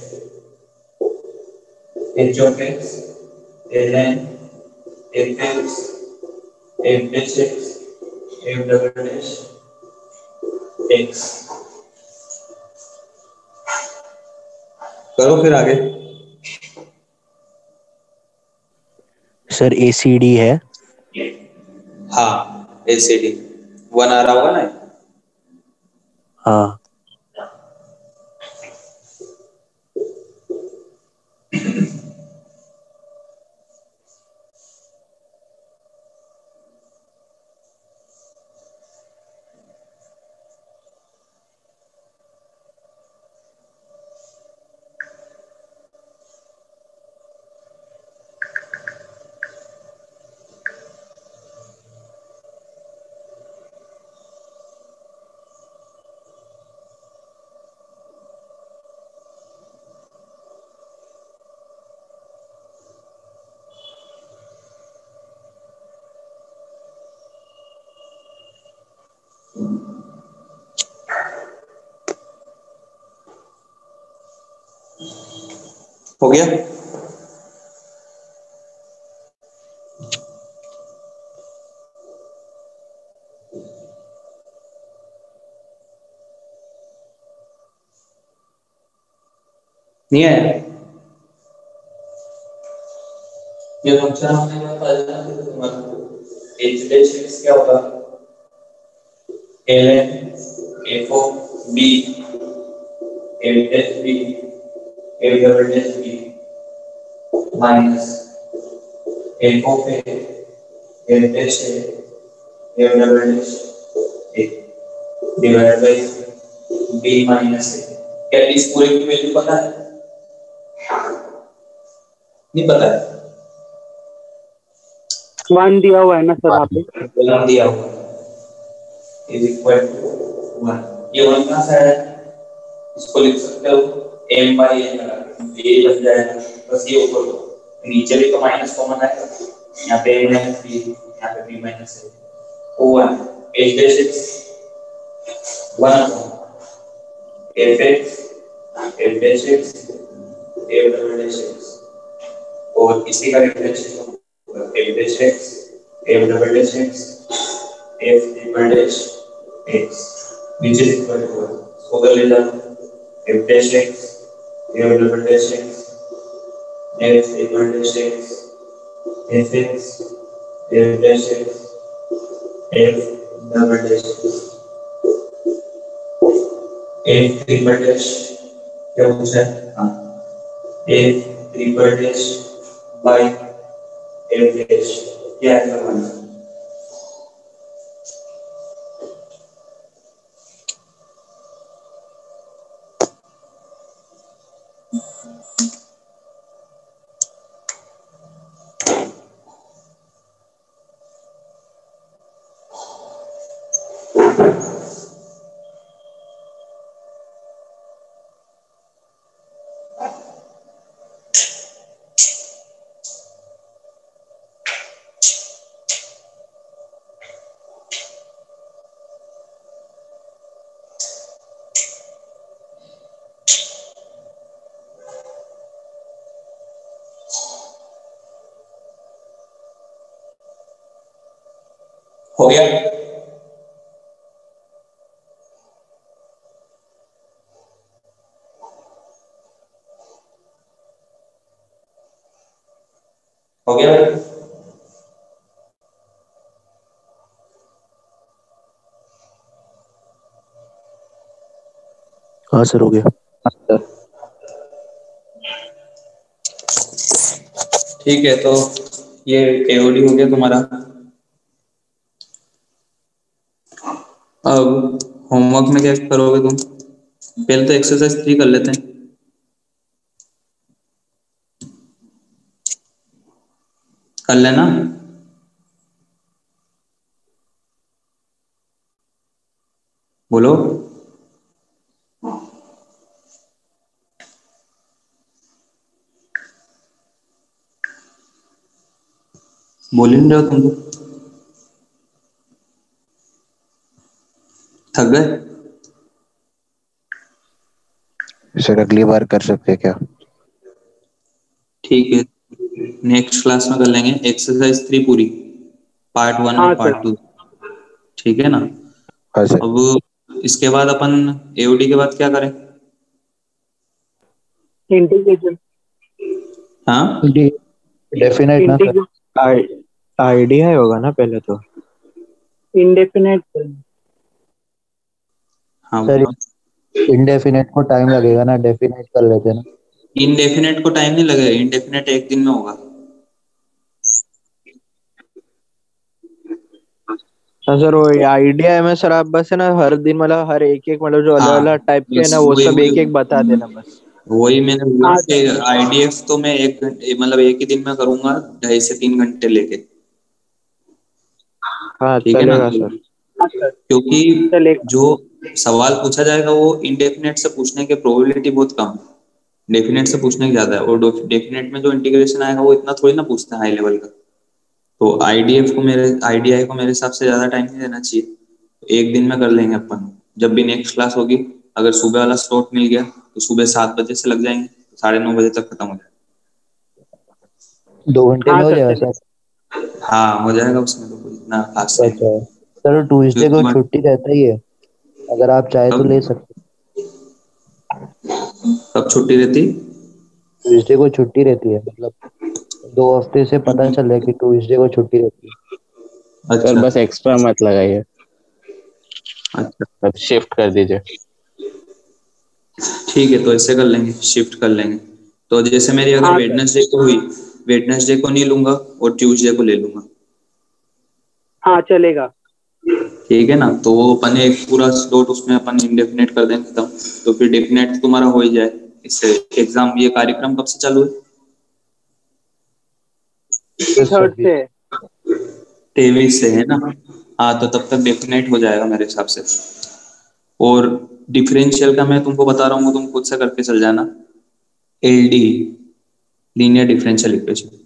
h of x ln f(x) f dash x f double dash x। करो फिर आगे। सर ए सी डी है। हाँ एलसीडी वन आ रहा होगा ना। हाँ हो गया। नहीं आया ये फंक्शन हमने बताया था तुम्हारे h dash x क्या होगा ln f of b f dash b f double dash b minus f of a f dash a f double dash a divided by b minus a। क्या इस पूरे की वैल्यू पता है? नहीं पता है। वन दिया हुआ है ना सर यहाँ पे। वन दिया हुआ इज इक्वल टू वन। ये वन कहाँ से आया? इसको लिख सकते हो m by n लगा के ये बन जाएगा। बस ये ऊपर नीचे भी तो माइनस कॉमन आएगा। यहाँ पे a माइनस b यहाँ पे b minus a o one h dash x one f x f dash x f double dash x और इसी का reflection f dash x f double dash x f triple dash x which is equal to one। so कर लेना f dash x f double dash x f triple dash x f x f dash x f double dash x f triple dash क्या पूछा है? हाँ f triple dash by f dash क्या है हमारा? हो गया। हो गया। हाँ सर हो गया। ठीक है तो ये एओडी हो गया तुम्हारा। अब होमवर्क में क्या करोगे तुम? पहले तो एक्सरसाइज थ्री कर लेते हैं। कर लेना। बोलो। बोल ही नहीं रहे हो तुम तो, थक गए। सर अगली बार कर सकते हैं क्या? ठीक है, नेक्स्ट क्लास में कर लेंगे एक्सरसाइज थ्री पूरी, पार्ट वन और हाँ पार्ट सर। टू। ठीक है ना। हाँ सर। अब इसके बाद अपन एओडी के बाद क्या करें? इंटीग्रेशन। हाँ डेफिनेट ना सर। इंटीग्रेशन आइडिया होगा ना पहले तो। इंडेफिनेट। हाँ सर बताओ। इंडेफिनेट को टाइम लगेगा ना, डेफिनेट कर लेते हैं ना। इनडेफिनेट को टाइम नहीं लगेगा, इनडेफिनेट एक दिन में होगा। हाँ सर, वो आइडिया है में सर, आप बस है ना हर दिन मतलब हर एक एक मतलब जो अलग हाँ अलग टाइप के है बस ना वो वही सब एक वही एक बता देना बस। वही मैंने बोला हाँ कि सर। आईडीएफ तो मैं एक घंटे मतलब एक ही दिन में करूंगा, ढाई से तीन घंटे लेके। हाँ ठीक है ना, चलेगा सर। हाँ सर क्योंकि चलेगा। जो सवाल पूछा जाएगा वो इनडेफिनेट से पूछने की प्रोबेबिलिटी बहुत कम है, डेफिनेट से पूछने की ज्यादा है। और डेफिनेट में जो इंटीग्रेशन आएगा वो इतना थोड़ी ना पूछते हैं हाई लेवल का। तो आईडीएफ को मेरे आईडीआई को मेरे हिसाब से ज्यादा टाइम नहीं देना चाहिए, तो एक दिन में कर लेंगे अपन। जब भी नेक्स्ट क्लास होगी, अगर सुबह वाला स्लॉट मिल गया तो सुबह सात बजे से लग जाएंगे, तो साढ़े नौ बजे तक खत्म हो जाएगा। दो घंटे हाँ में हो सर जाएगा चलेगा। सर? हाँ हो जाएगा, उसमें तो कोई इतना खास नहीं अच्छा है। सर, ट्यूसडे को क्योंकि छुट्टी रहता ही है, अगर आप चाहे तो तब ले सकते तब छुट्टी रहती। हैं। ट्यूसडे को छुट्टी रहती है, मतलब दो हफ्ते से पता चल रहा है कि ट्यूसडे को छुट्टी रहती है। सर अच्छा बस एक्स्ट्रा मत लगाइए, अच्छा, अब शिफ्ट कर दीजिए। ठीक है, तो ऐसे कर लेंगे, शिफ्ट कर लेंगे। तो जैसे मेरी अगर हाँ सर। वेडनेसडे को हुई, वेडनेसडे को नहीं लूंगा और ट्यूसडे को ले लूंगा। हाँ चलेगा। ठीक है ना, तो वो अपन एक पूरा स्लॉट उसमें अपन इंडेफिनेट कर देंगे खत्म। तो फिर डेफिनेट तुम्हारा हो ही जाए। इससे एग्जाम, ये कार्यक्रम कब से चालू है? बस थर्ड छब्बीस। से। तेईस से है ना। हाँ तो तब तक डेफिनेट हो जाएगा मेरे हिसाब से। और डिफरेंशियल का मैं तुमको बता रहा हूँ, तुम खुद से करके चल जाना। L D, linear differential equation.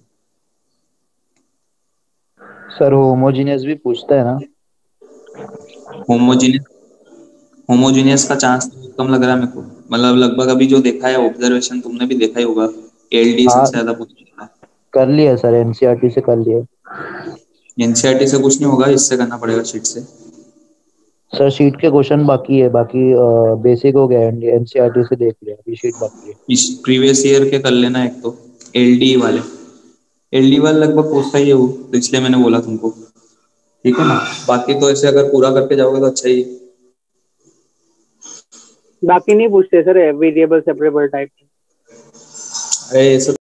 Sir homogeneous भी पूछता है ना? होमोजीनियस होमोजीनियस का चांस कम लग रहा है मेरे को। मतलब लगभग अभी जो देखा है ऑब्जर्वेशन, तुमने भी देखा ही होगा, एल डी हाँ सबसे ज्यादा पूछता है। कर लिया सर, एनसीईआरटी से कर लिया। एनसीईआरटी से कुछ नहीं होगा, इससे करना पड़ेगा शीट से। सर शीट के क्वेश्चन बाकी है, बाकी बेसिक हो गया, एनसीईआरटी से देख लिया, अभी शीट बाकी है। इस प्रीवियस ईयर के कर लेना एक तो, एल डी वाले। एल डी वाले लगभग पूछता ही है वो, तो इसलिए मैंने बोला तुमको। ठीक है ना। बाकी तो ऐसे अगर पूरा करके जाओगे तो अच्छा ही है। बाकी नहीं पूछते सर वेरिएबल सेपरेबल टाइप। अरे ये सब